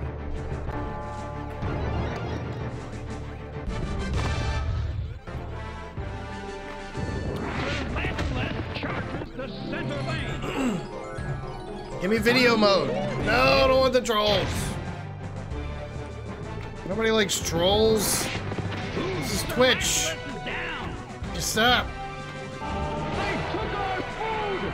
Speaker 7: The center lane.
Speaker 1: Give me video mode. No, I don't want the trolls. Nobody likes trolls. This is Twitch. Just stop.
Speaker 6: They took our food.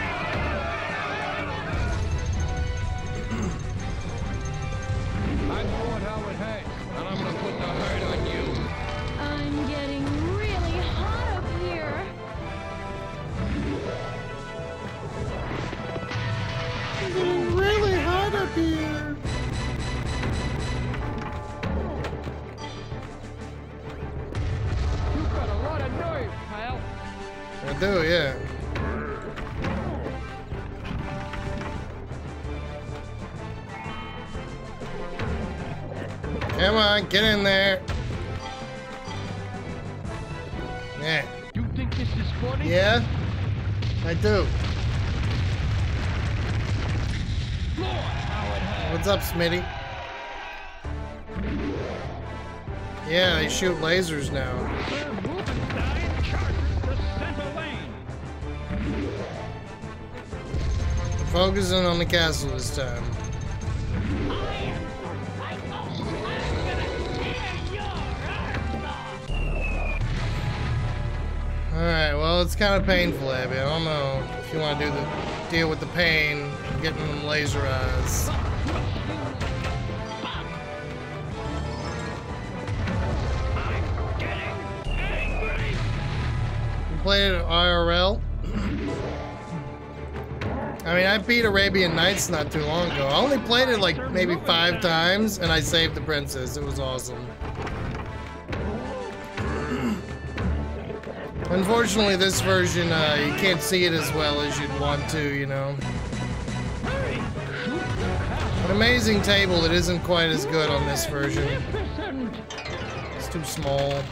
Speaker 9: I know it how it hangs, and I'm gonna put the hurt on you.
Speaker 8: I'm getting really hot up here.
Speaker 1: It's getting really hot up here.
Speaker 9: You've got a lot of nerve, pal.
Speaker 1: I do, yeah. Come on, get in there. Yeah.
Speaker 9: You think this is funny?
Speaker 1: Yeah, I do.
Speaker 9: Lord, how it hangs.
Speaker 1: What's up, Smitty? Yeah, they shoot lasers now.
Speaker 6: Sir Wolfenstein charges the center lane.
Speaker 1: We're focusing on the castle this time. Alright, well, it's kind of painful, Abby. I don't know if you want to do the deal with the pain of getting them laser eyes. You played it I R L? I mean, I beat Arabian Nights not too long ago. I only played it like maybe five times, and I saved the princess. It was awesome. Unfortunately, this version, uh, you can't see it as well as you'd want to, you know. An amazing table that isn't quite as good on this version. It's too small.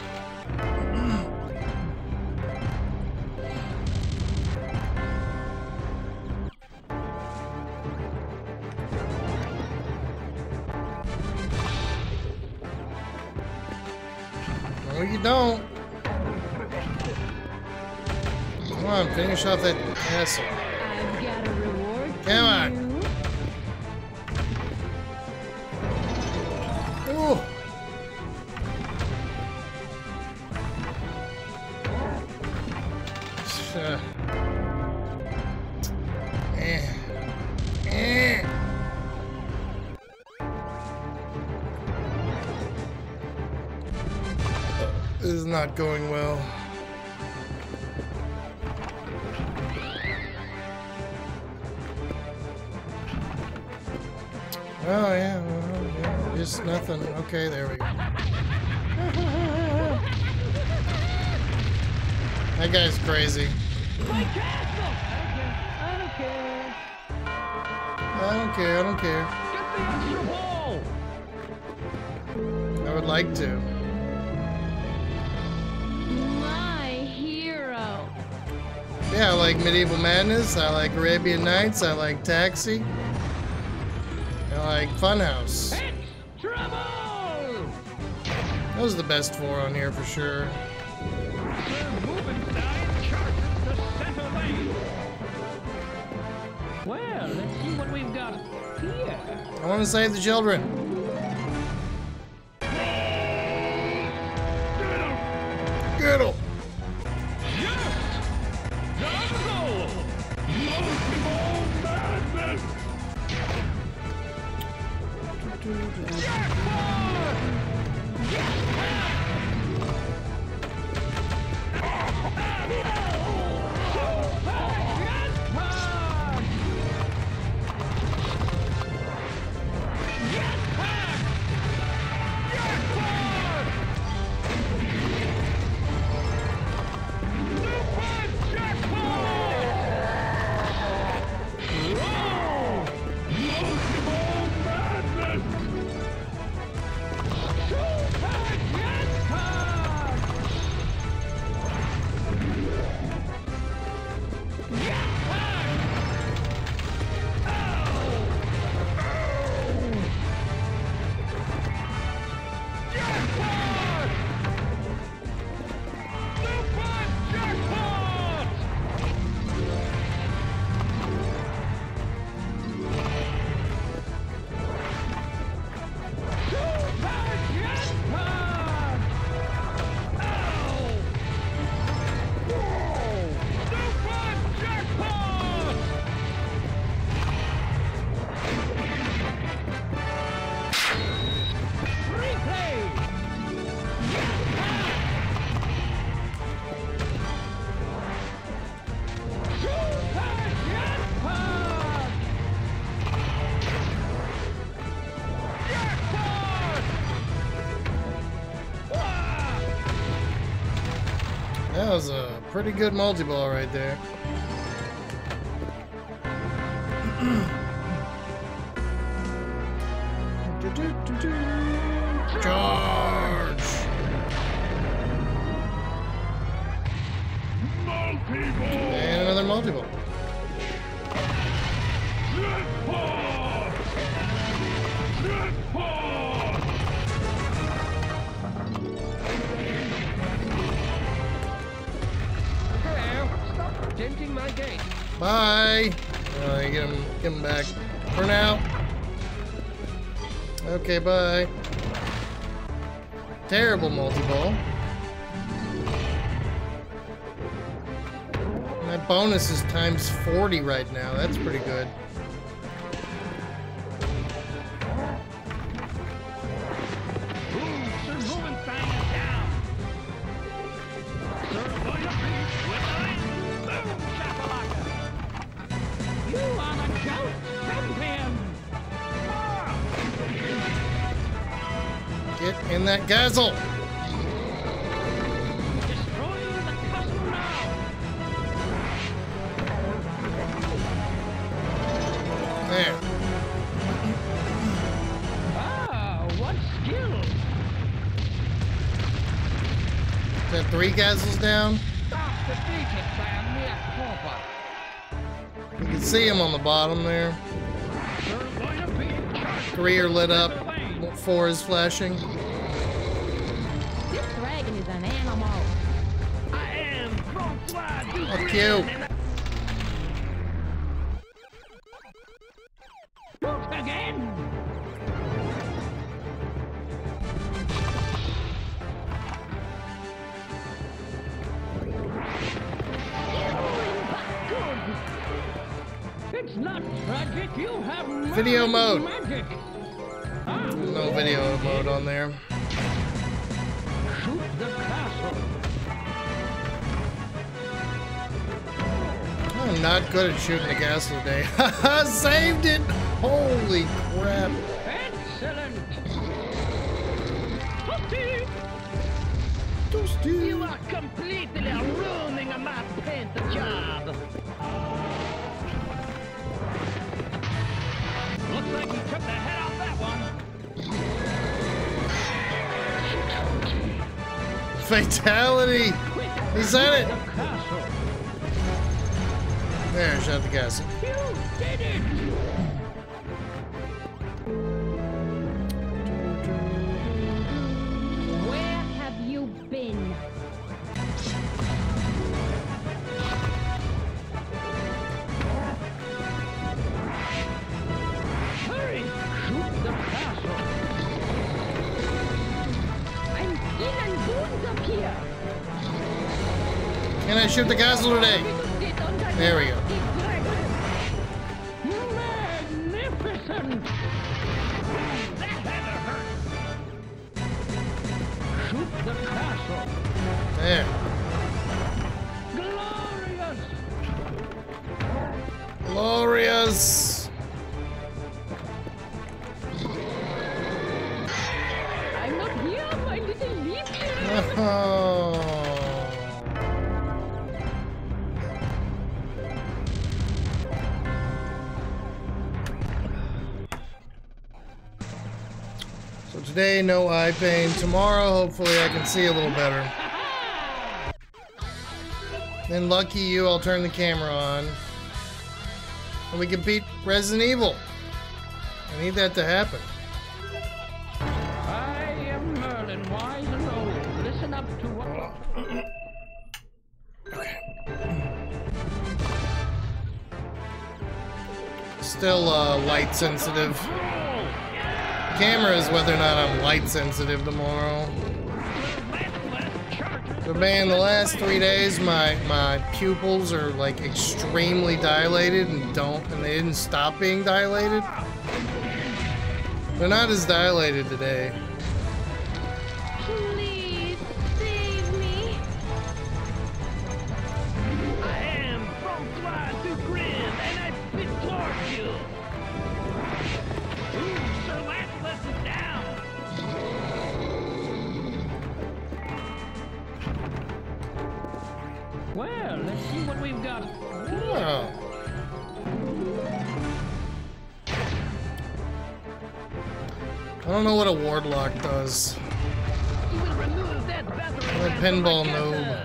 Speaker 1: No, you don't. Come on, finish off that castle.
Speaker 8: I've got a reward for
Speaker 1: Come on.
Speaker 8: you.
Speaker 1: Ooh. Uh. Eh. Eh. This is not going well. Oh yeah, well, yeah, just nothing. Okay, there we go. That guy's crazy.
Speaker 6: My castle. I don't care.
Speaker 1: I don't care. I don't care.
Speaker 6: Get the extra ball.
Speaker 1: I would like to.
Speaker 8: My hero.
Speaker 1: Yeah, I like Medieval Madness. I like Arabian Nights. I like Taxi. I like Funhouse.
Speaker 6: It's trouble.
Speaker 1: Those are the best four on here for sure.
Speaker 6: Sir Wolfenstein charges the center lane. Well, let's see what we've got here.
Speaker 1: I want to save the children. Get them!
Speaker 7: Yes! Jungle! Multiple madness!
Speaker 1: That was a pretty good multi-ball right there. Charge! And another multi-ball.
Speaker 9: Denting my gate.
Speaker 1: Bye. Uh, get him, get him back for now. Okay, bye. Terrible multi-ball. My bonus is times forty right now. That's pretty good. Get in that gazzle. There.
Speaker 6: Ah, what skill?
Speaker 1: Is that three gazzles down?
Speaker 6: Stop defeated by a mere pauper.
Speaker 1: You can see them on the bottom there.
Speaker 6: You're going to be charged.
Speaker 1: Three are lit up. Four is flashing.
Speaker 8: This dragon is an animal.
Speaker 6: I am Francois Dupree.
Speaker 1: Fuck you.
Speaker 6: Look again. Good. It's not tragic. You have
Speaker 1: Video mode.
Speaker 6: magic.
Speaker 1: There's no video mode on there.
Speaker 6: Shoot the castle.
Speaker 1: I'm not good at shooting the castle today. Haha, saved it! Holy crap.
Speaker 6: Excellent. Toasty.
Speaker 1: Toasty.
Speaker 6: You are completely ruining my paint job. Looks like you took the head off that one.
Speaker 1: Fatality! He said it!
Speaker 6: The castle.
Speaker 1: There, shot the castle.
Speaker 6: You did it.
Speaker 8: Where have you been?
Speaker 6: Hurry. Shoot the castle.
Speaker 8: I'm Ihnen Boons up here.
Speaker 1: Can I shoot the castle today? There we go.
Speaker 6: Magnificent. That had to hurt. Shoot the castle.
Speaker 1: There.
Speaker 6: Glorious.
Speaker 1: Glorious!
Speaker 8: I'm not here, my little Liebchen.
Speaker 1: Oh. So today, no eye pain. Tomorrow, hopefully I can see a little better. Then lucky you, I'll turn the camera on. And we can beat Resident Evil. I need that to happen.
Speaker 6: I am Merlin, wise and old. Listen up to what...
Speaker 1: Still uh, light sensitive. Camera is whether or not I'm light sensitive tomorrow. So man, the last three days my my pupils are like extremely dilated and don't and they didn't stop being dilated. They're not as dilated today.
Speaker 8: Please save me.
Speaker 6: I am Francois Dupree, and I spit towards you. Ooh, Sir Lancelot is down. see what we've got.
Speaker 1: Oh. I don't know what a wardlock does.
Speaker 6: You will remove that battering
Speaker 1: I'm a
Speaker 6: ram from
Speaker 1: pinball
Speaker 6: my
Speaker 1: noob.
Speaker 6: castle.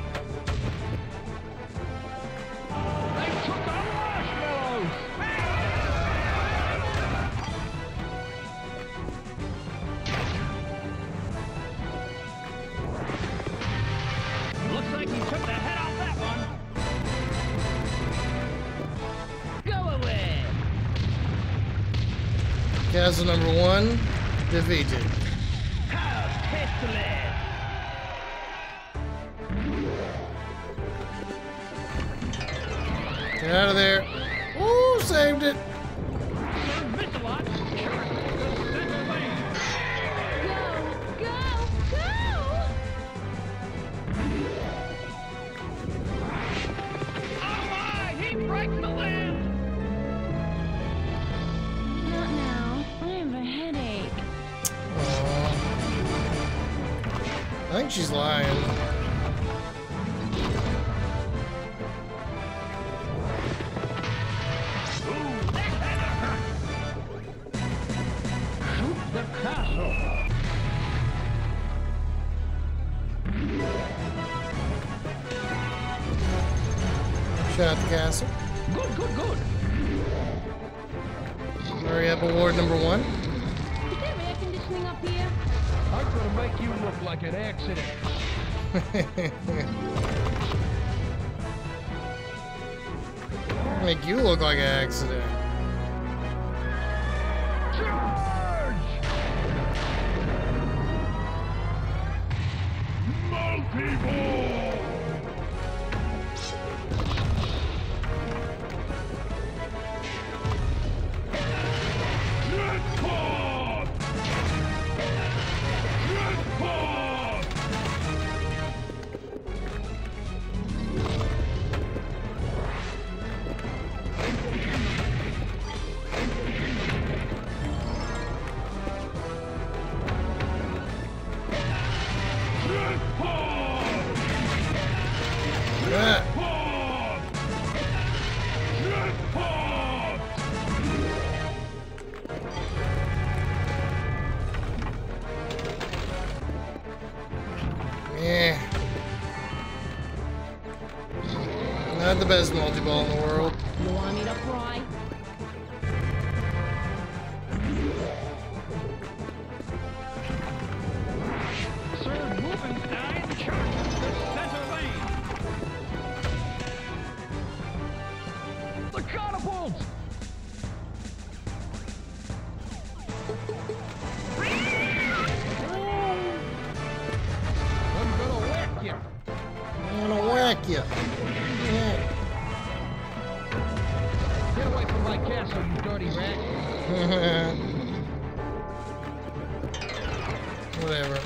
Speaker 6: They took our marshmallows. Looks like he took the head off that one. Go away.
Speaker 1: Castle number one defeated.
Speaker 6: How tasteless.
Speaker 1: Get out of there. Ooh, saved it.
Speaker 6: Serve this a lot. Sure. Center lane.
Speaker 8: Go, go, go!
Speaker 6: Oh my! He breaks the land.
Speaker 8: Not now. I have a headache.
Speaker 1: Aw. I think she's lying.
Speaker 6: Shoot the castle.
Speaker 1: Shot the castle.
Speaker 6: Good, good, good.
Speaker 1: Hurry up, award number one.
Speaker 8: Is there air conditioning up here?
Speaker 9: I'm gonna make you look like an accident.
Speaker 1: Make you look like an accident.
Speaker 7: Multi-ball! Dreadport! Dreadport!
Speaker 1: Yeah. Yeah. Not the best multi-ball in the world.
Speaker 8: You want me to cry?
Speaker 6: Sir Wolfenstein charges the center lane. The catapults.
Speaker 9: I'm gonna whack you.
Speaker 1: I'm gonna whack you. Yeah.
Speaker 9: Get away from my castle, you dirty rat.
Speaker 1: Whatever.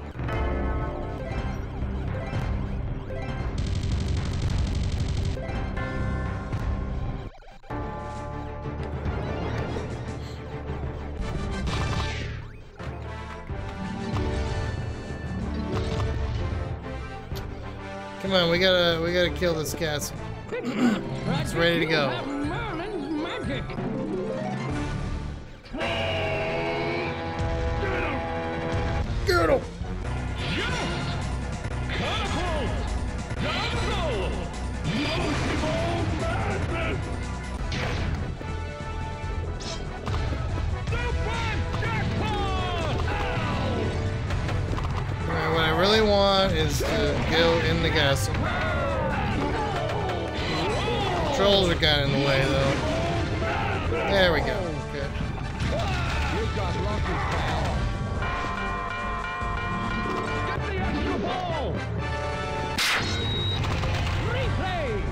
Speaker 1: Come on, we gotta we gotta kill this castle. It's ready to go.
Speaker 6: Have Merlin's magic.
Speaker 1: Get him!
Speaker 6: Catapult. Double.
Speaker 7: Multi-ball madness!
Speaker 6: Super jackpot.
Speaker 1: Alright, what I really want is to go in the castle. Trolls are kind of in the way, though. There we go. Okay.
Speaker 9: You got lucky, pal.
Speaker 6: Get the extra ball. Replay.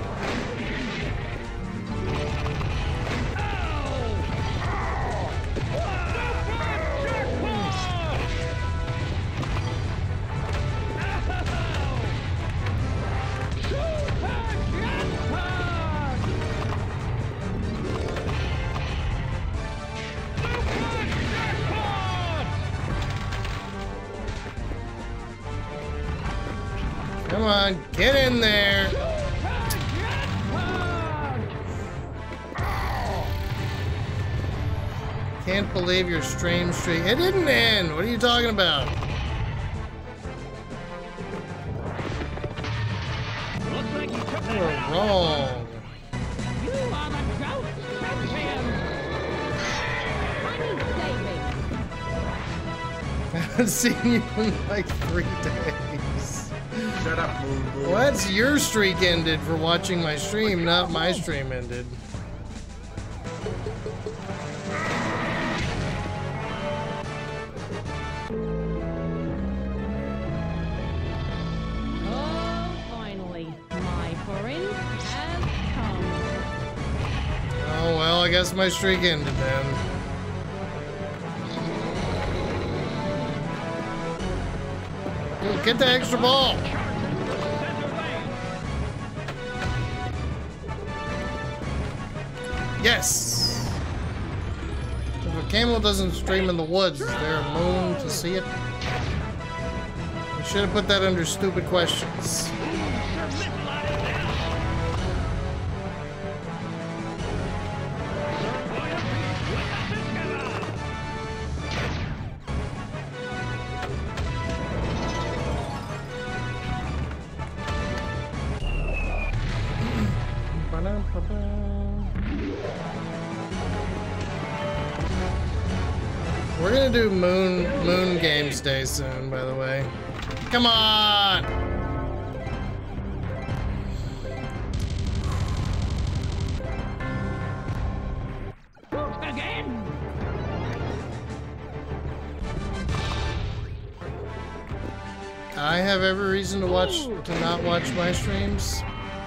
Speaker 1: Come on, get in there. Can't believe your stream streak. It didn't end. What are you talking about?
Speaker 6: Looks like you took
Speaker 1: You
Speaker 6: that
Speaker 1: were
Speaker 6: out.
Speaker 1: wrong.
Speaker 6: You are the drought champion.
Speaker 8: Money saving.
Speaker 1: I haven't seen you in like three days.
Speaker 10: Shut up, Moon Moon.
Speaker 1: Well, that's your streak ended for watching my stream, not my stream ended.
Speaker 8: Oh, finally, my prince has come.
Speaker 1: Oh well, I guess my streak ended then. Dude, get the extra ball! Yes! If a camel doesn't stream in the woods, is there a moon to see it? I should have put that under stupid questions. We're gonna do Moon Moon Games Day soon, by the way. Come on!
Speaker 6: Again.
Speaker 1: I have every reason to watch to not watch my streams.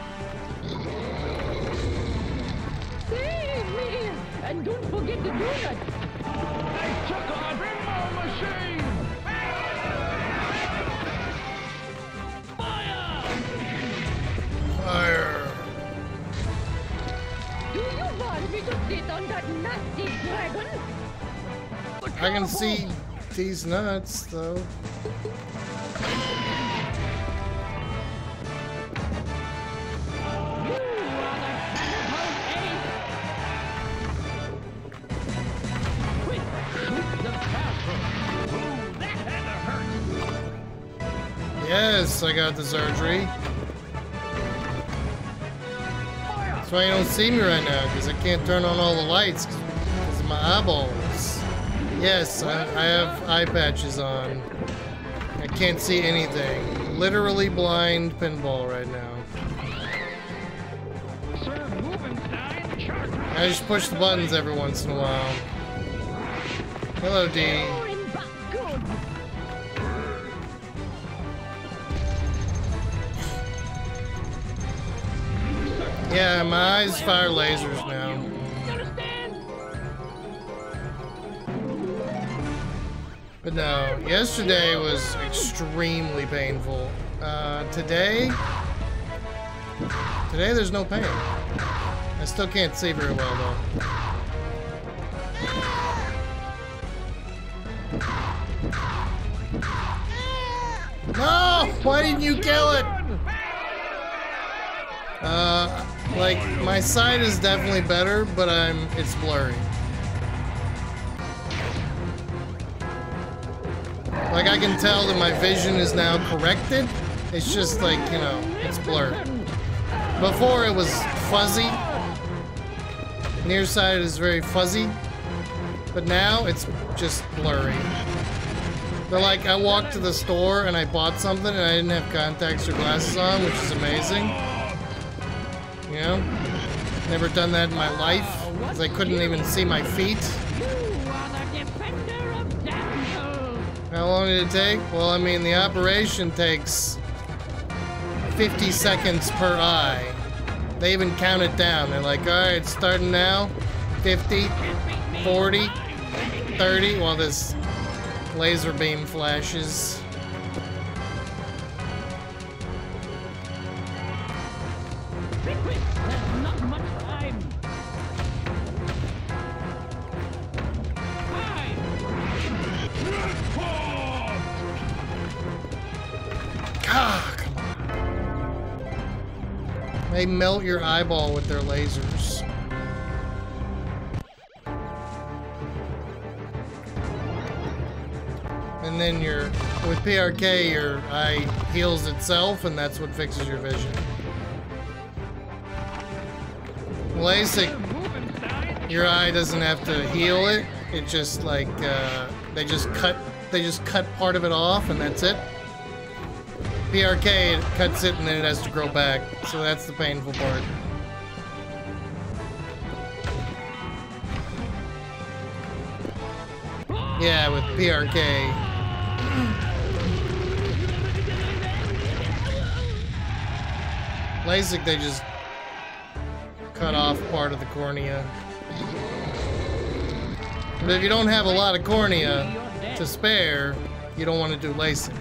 Speaker 8: Save me! And don't forget the donut.
Speaker 9: They took our pinball machine!
Speaker 1: Fire!
Speaker 8: Do you want me to sit on that nasty dragon?
Speaker 1: I can see these nuts though. Yes, I got the surgery. That's why you don't see me right now, because I can't turn on all the lights because of my eyeballs. Yes, I, I have eye patches on. I can't see anything. Literally blind pinball right now. I just push the buttons every once in a while. Hello, D. Yeah, my eyes fire lasers now. But no, yesterday was extremely painful. Uh, today, today there's no pain. I still can't see very well though. No! Why didn't you kill it? Uh, like, my sight is definitely better, but I'm, it's blurry. Like, I can tell that my vision is now corrected. It's just like, you know, it's blurred. Before it was fuzzy. Nearsighted is very fuzzy. But now it's just blurry. But like, I walked to the store and I bought something and I didn't have contacts or glasses on, which is amazing. You know? Never done that in my life, because I couldn't even see my feet. How long did it take? Well, I mean, the operation takes fifty seconds per eye. They even count it down. They're like, alright, it's starting now. fifty, forty, thirty, while this laser beam flashes. Ah, come on. They melt your eyeball with their lasers. And then your with P R K, your eye heals itself, and that's what fixes your vision. LASIK, your eye doesn't have to heal it. It just like uh, they just cut they just cut part of it off, and that's it. P R K, it cuts it, and then it has to grow back. So that's the painful part. Yeah, with P R K. LASIK, they just cut off part of the cornea. But if you don't have a lot of cornea to spare, you don't want to do LASIK.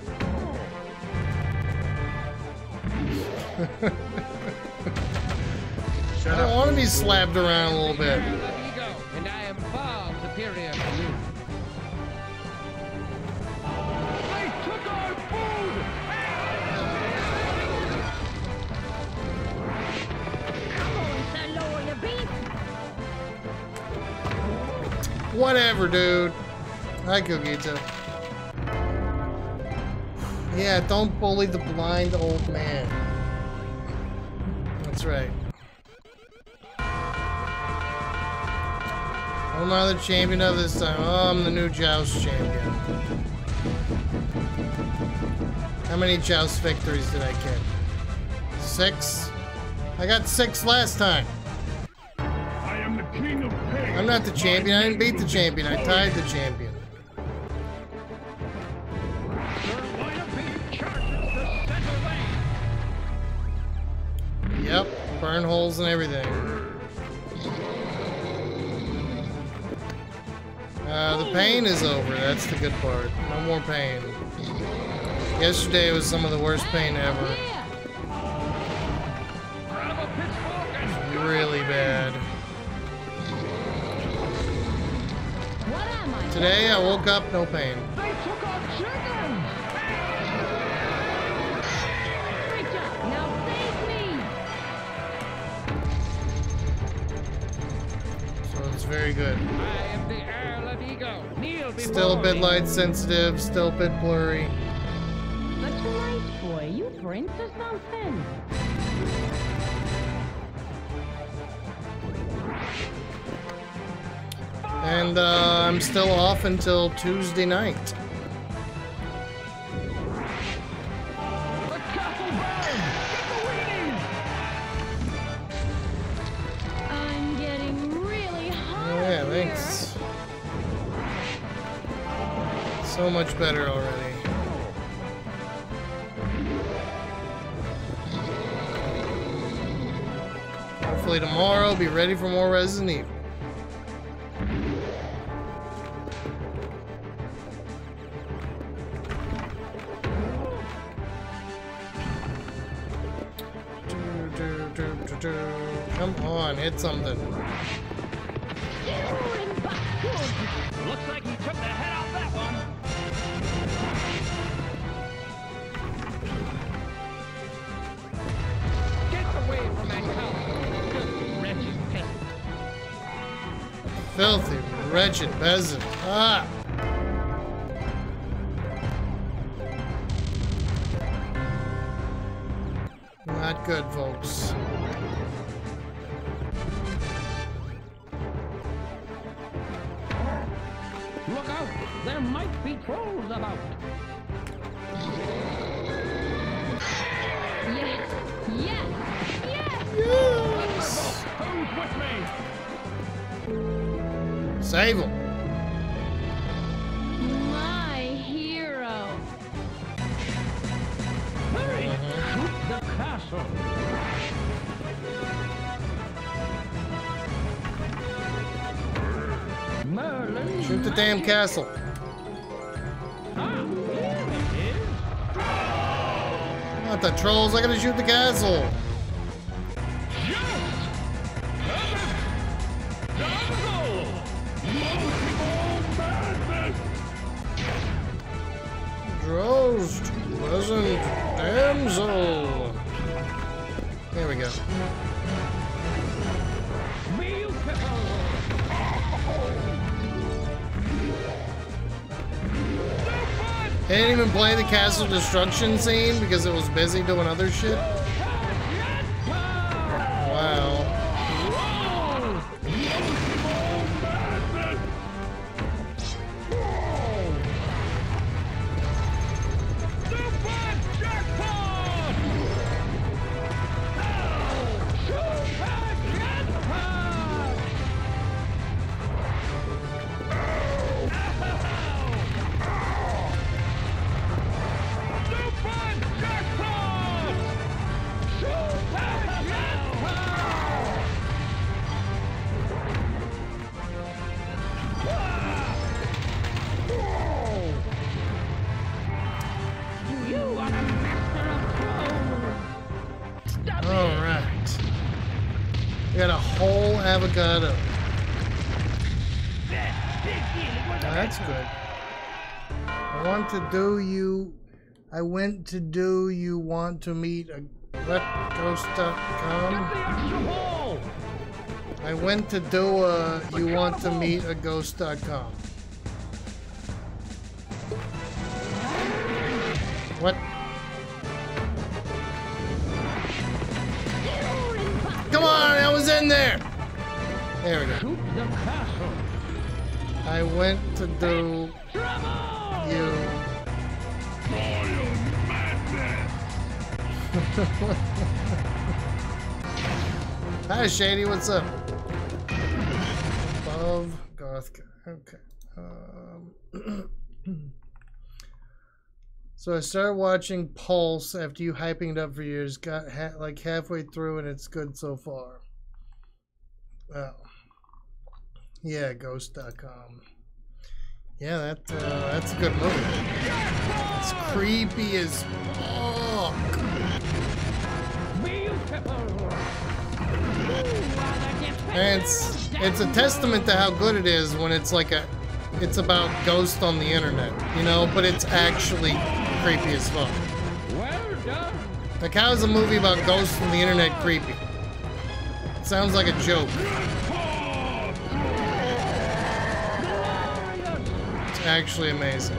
Speaker 1: I don't want to be slapped around a little bit.
Speaker 9: And I am far superior to you.
Speaker 6: They took our food!
Speaker 8: Come on, son, lower your beat.
Speaker 1: Whatever, dude. Hi, Kogito. Yeah, don't bully the blind old man. That's right. What am I the champion of this time? Oh, I'm the new Joust champion. How many Joust victories did I get? Six? I got six last time.
Speaker 7: I am the king of pain.
Speaker 1: I'm not the champion. I didn't beat the champion. I tied the champion. Yep, burn holes and everything. Uh, the pain is over. That's the good part. No more pain. Yesterday was some of the worst pain ever. Really bad. Today I woke up, no pain.
Speaker 6: They took our chicken!
Speaker 8: Great job. Now save me.
Speaker 1: So it's very good.
Speaker 9: I am the Earl of Ego. Kneel before
Speaker 1: Still a bit
Speaker 9: me.
Speaker 1: light sensitive, still a bit blurry.
Speaker 8: Such a nice boy. You prince or something?
Speaker 1: And uh, I'm still off until Tuesday night.
Speaker 6: The castle burns! Get the weenies!
Speaker 8: I'm getting really hot.
Speaker 1: Oh, yeah,
Speaker 8: here.
Speaker 1: thanks. So much better already. Hopefully tomorrow be ready for more Resident Evil. Come on, hit something.
Speaker 6: Looks like he took the head off that one.
Speaker 9: Get away from that cow. Filthy, wretched peasant.
Speaker 1: Filthy, wretched peasant. Ah! Not good, folks.
Speaker 6: Look out! There might be trolls about.
Speaker 8: Yes. Yes. Yes.
Speaker 1: Yes!
Speaker 6: Who's with me?
Speaker 1: Save him.
Speaker 8: My hero.
Speaker 6: Hurry! Shoot the castle. Merlin.
Speaker 1: Shoot the damn castle.
Speaker 6: Ah, here it is.
Speaker 1: Not the trolls, I gotta shoot the castle. Drost, pleasant damsel. There we go.
Speaker 6: Beautiful.
Speaker 1: I didn't even play the castle destruction scene because it was busy doing other shit. Wow. Avocado. That's good. I want to do you. I went to do you want to meet a let ghost dot com. I went to do a you want to meet a ghost dot com. What? Come on, I was in there. There we go. I went to do you. Hi Shady, what's up? Above Goth. Okay. Um, so I started watching Pulse after you hyping it up for years. Got ha like halfway through and it's good so far. Oh. Yeah, ghost dot com. Yeah, that uh, that's a good movie. It's creepy as fuck. And it's it's a testament to how good it is when it's like a it's about ghosts on the internet, you know, but it's actually creepy as fuck. Like, how is a movie about ghosts on the internet creepy? It sounds like a joke. It's actually amazing.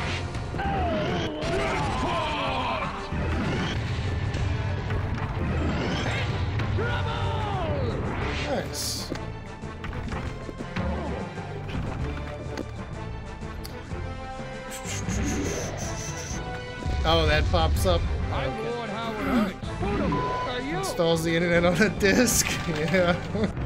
Speaker 1: Nice. Oh, that pops up. Okay. Installs the internet on a disc. Yeah.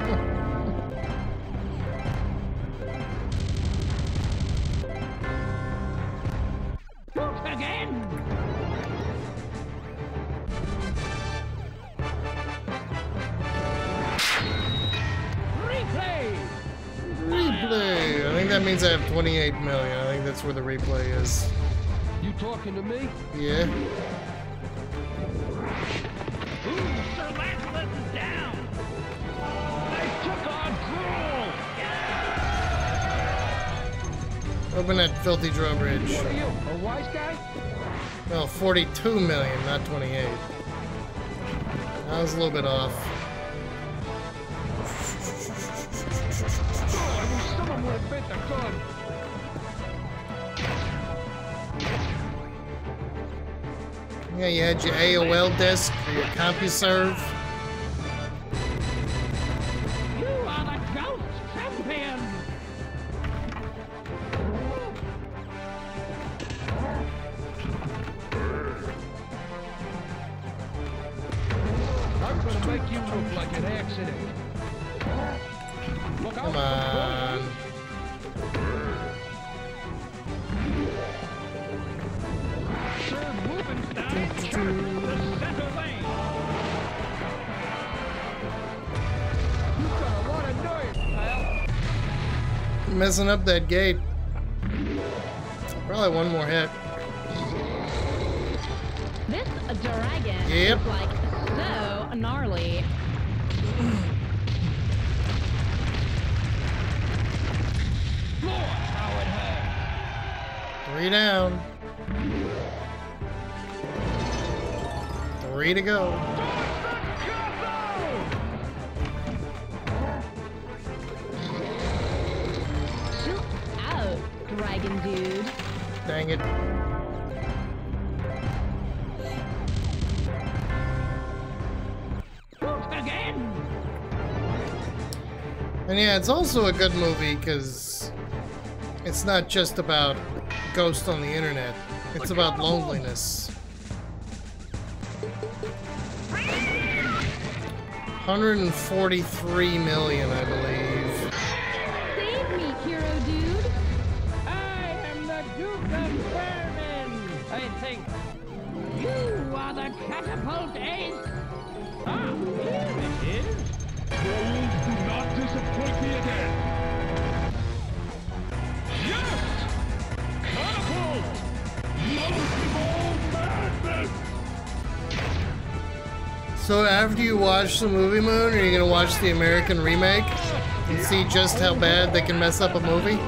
Speaker 6: Again. Replay.
Speaker 1: Replay. I think that means I have twenty-eight million. I think that's where the replay is.
Speaker 9: You talking to me?
Speaker 1: Yeah.
Speaker 6: Ooh, Sir Lancelot is down. They took on Cruel.
Speaker 1: Open that filthy drawbridge.
Speaker 9: What are you, a wise guy?
Speaker 1: Well, forty-two million, not twenty-eight. I was a little bit off.
Speaker 9: Oh, I wish someone would have bent the gun.
Speaker 1: Yeah, you had your A O L disk or your CompuServe.
Speaker 6: You are the ghost champion.
Speaker 9: I'm gonna make you look like an accident. Look out.
Speaker 1: Come on.
Speaker 6: Sir Wolfenstein starts the center lane.
Speaker 9: You've got a lot of noise, pal.
Speaker 1: Messing up that gate. Probably one more hit.
Speaker 8: This dragon
Speaker 1: Yep.
Speaker 8: is like so gnarly.
Speaker 1: Three down. Three to go.
Speaker 8: Shoot out, dragon dude.
Speaker 1: Dang it. And yeah, it's also a good movie because it's not just about ghosts on the internet. It's about loneliness. one hundred forty-three million, I believe.
Speaker 8: Save me, hero dude.
Speaker 6: I am the Duke of Vermin. I think you are the catapult ace. Ah, here it is.
Speaker 7: Wolves do not disappoint me again. Yes! Catapult! Most of all madness!
Speaker 1: So after you watch the movie, Moon, are you gonna watch the American remake and see just how bad they can mess up a movie?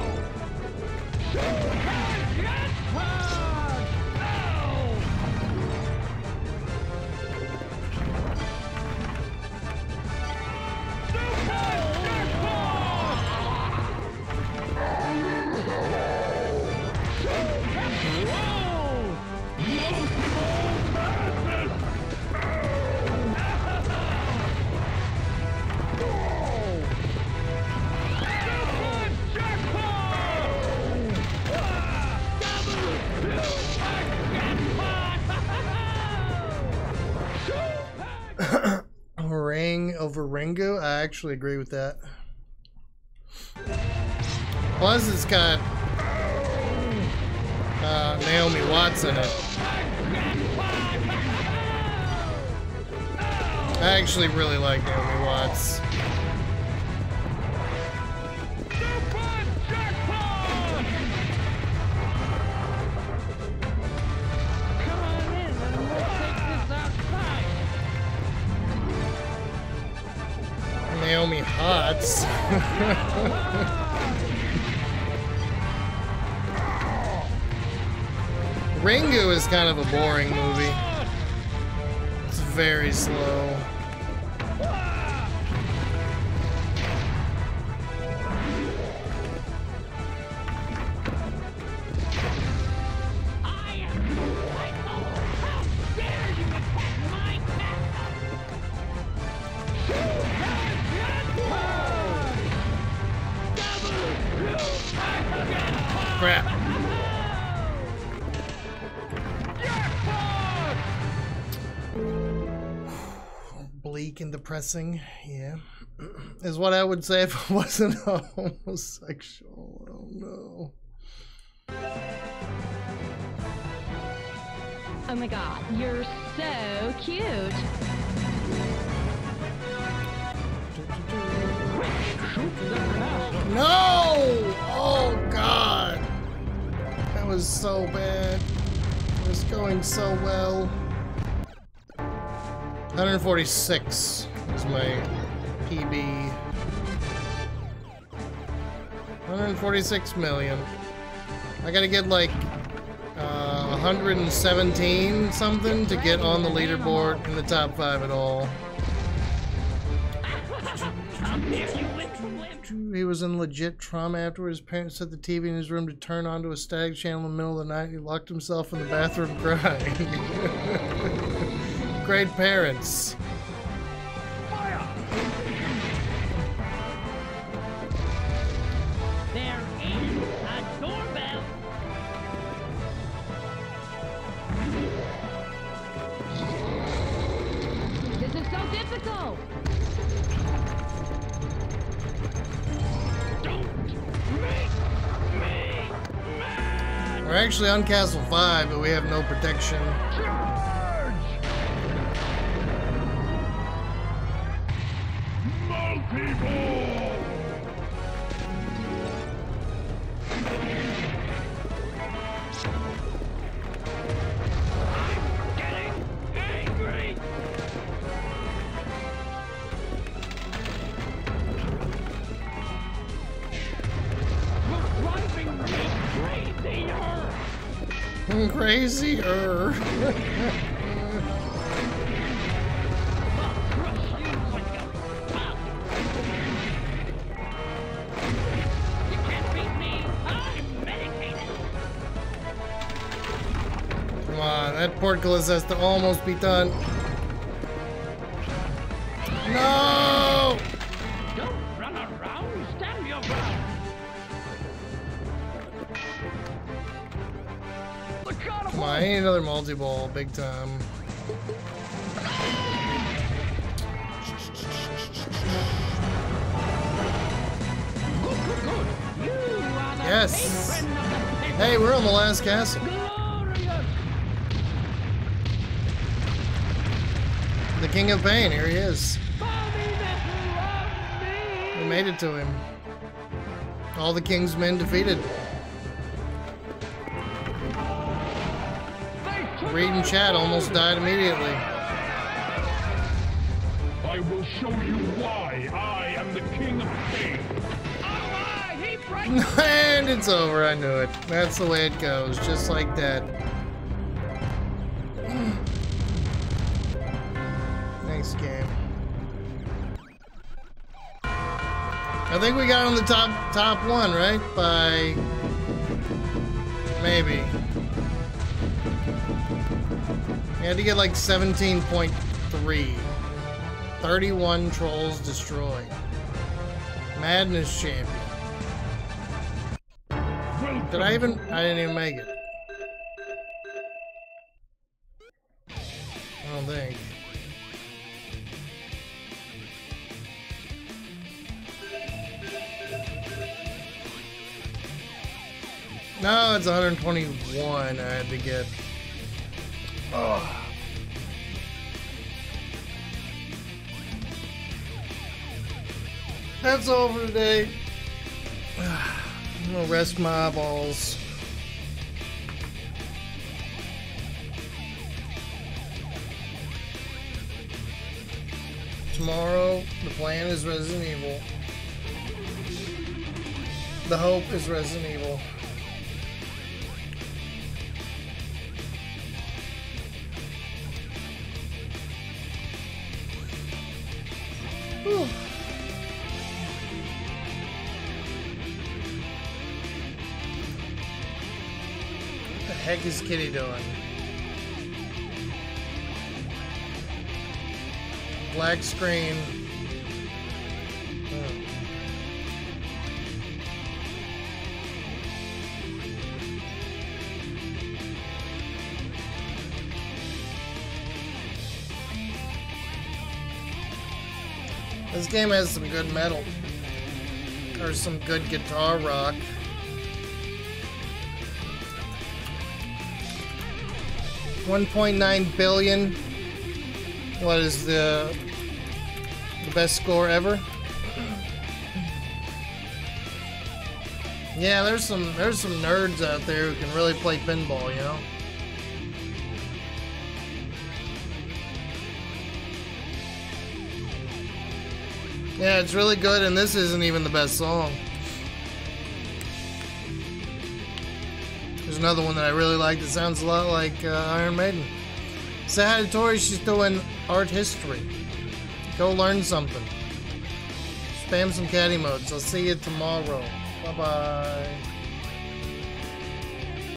Speaker 1: Ring over Ringo? I actually agree with that. Plus, it's got uh, Naomi Watts in it. I actually really like Naomi Watts. Naomi Hots. Ringu is kind of a boring movie. It's very slow. Crap. Bleak and depressing, yeah. Is what I would say if I wasn't a homosexual. Oh no.
Speaker 8: Oh my god, you're so cute.
Speaker 1: No! Oh god. That was so bad. It was going so well. one hundred forty-six is my P B. one hundred forty-six million. I gotta get like uh, one hundred seventeen something to get on the leaderboard in the top five at all. He was in legit trauma after his parents set the T V in his room to turn onto a static channel in the middle of the night. He locked himself in the bathroom crying. Great parents.
Speaker 6: There is a doorbell.
Speaker 8: This is so difficult.
Speaker 1: We're actually on Castle five, but we have no protection. Crazier. Come on, that portcullis has to almost be done. No!
Speaker 6: Don't run around
Speaker 9: the catapult!
Speaker 1: Come on, I need another multi-ball, big time.
Speaker 6: Good, good, good. You are the
Speaker 1: Yes.
Speaker 6: patron of the pit.
Speaker 1: Hey, we're on the last castle.
Speaker 6: Glorious.
Speaker 1: The King of Pain, here he is.
Speaker 6: Bobby that loved me.
Speaker 1: We made it to him. All the King's men defeated.
Speaker 9: They took
Speaker 1: Reed and
Speaker 9: our
Speaker 1: Chad almost died immediately.
Speaker 7: I will show you why I am the King of Pain.
Speaker 6: Alright, he breaks.
Speaker 1: And it's over, I knew it. That's the way it goes, just like that. Thanks, game. I think we got on the top top one, right? By maybe. We had to get like seventeen point three. thirty-one trolls destroyed. Madness champion. Did I even? I didn't even make it. I don't think. No, it's one hundred twenty-one I had to get. Oh. That's over today. I'm gonna rest my eyeballs. Tomorrow, the plan is Resident Evil. The hope is Resident Evil. Whew. What the heck is Kitty doing? Black screen. Oh. This game has some good metal. Or some good guitar rock. one point nine billion. What is the the best score ever? Yeah, there's some there's some nerds out there who can really play pinball, you know? Yeah, it's really good, and this isn't even the best song. There's another one that I really like that sounds a lot like uh, Iron Maiden. Say hi to Tori, she's doing art history. Go learn something. Spam some cat emotes. I'll see you tomorrow. Bye-bye.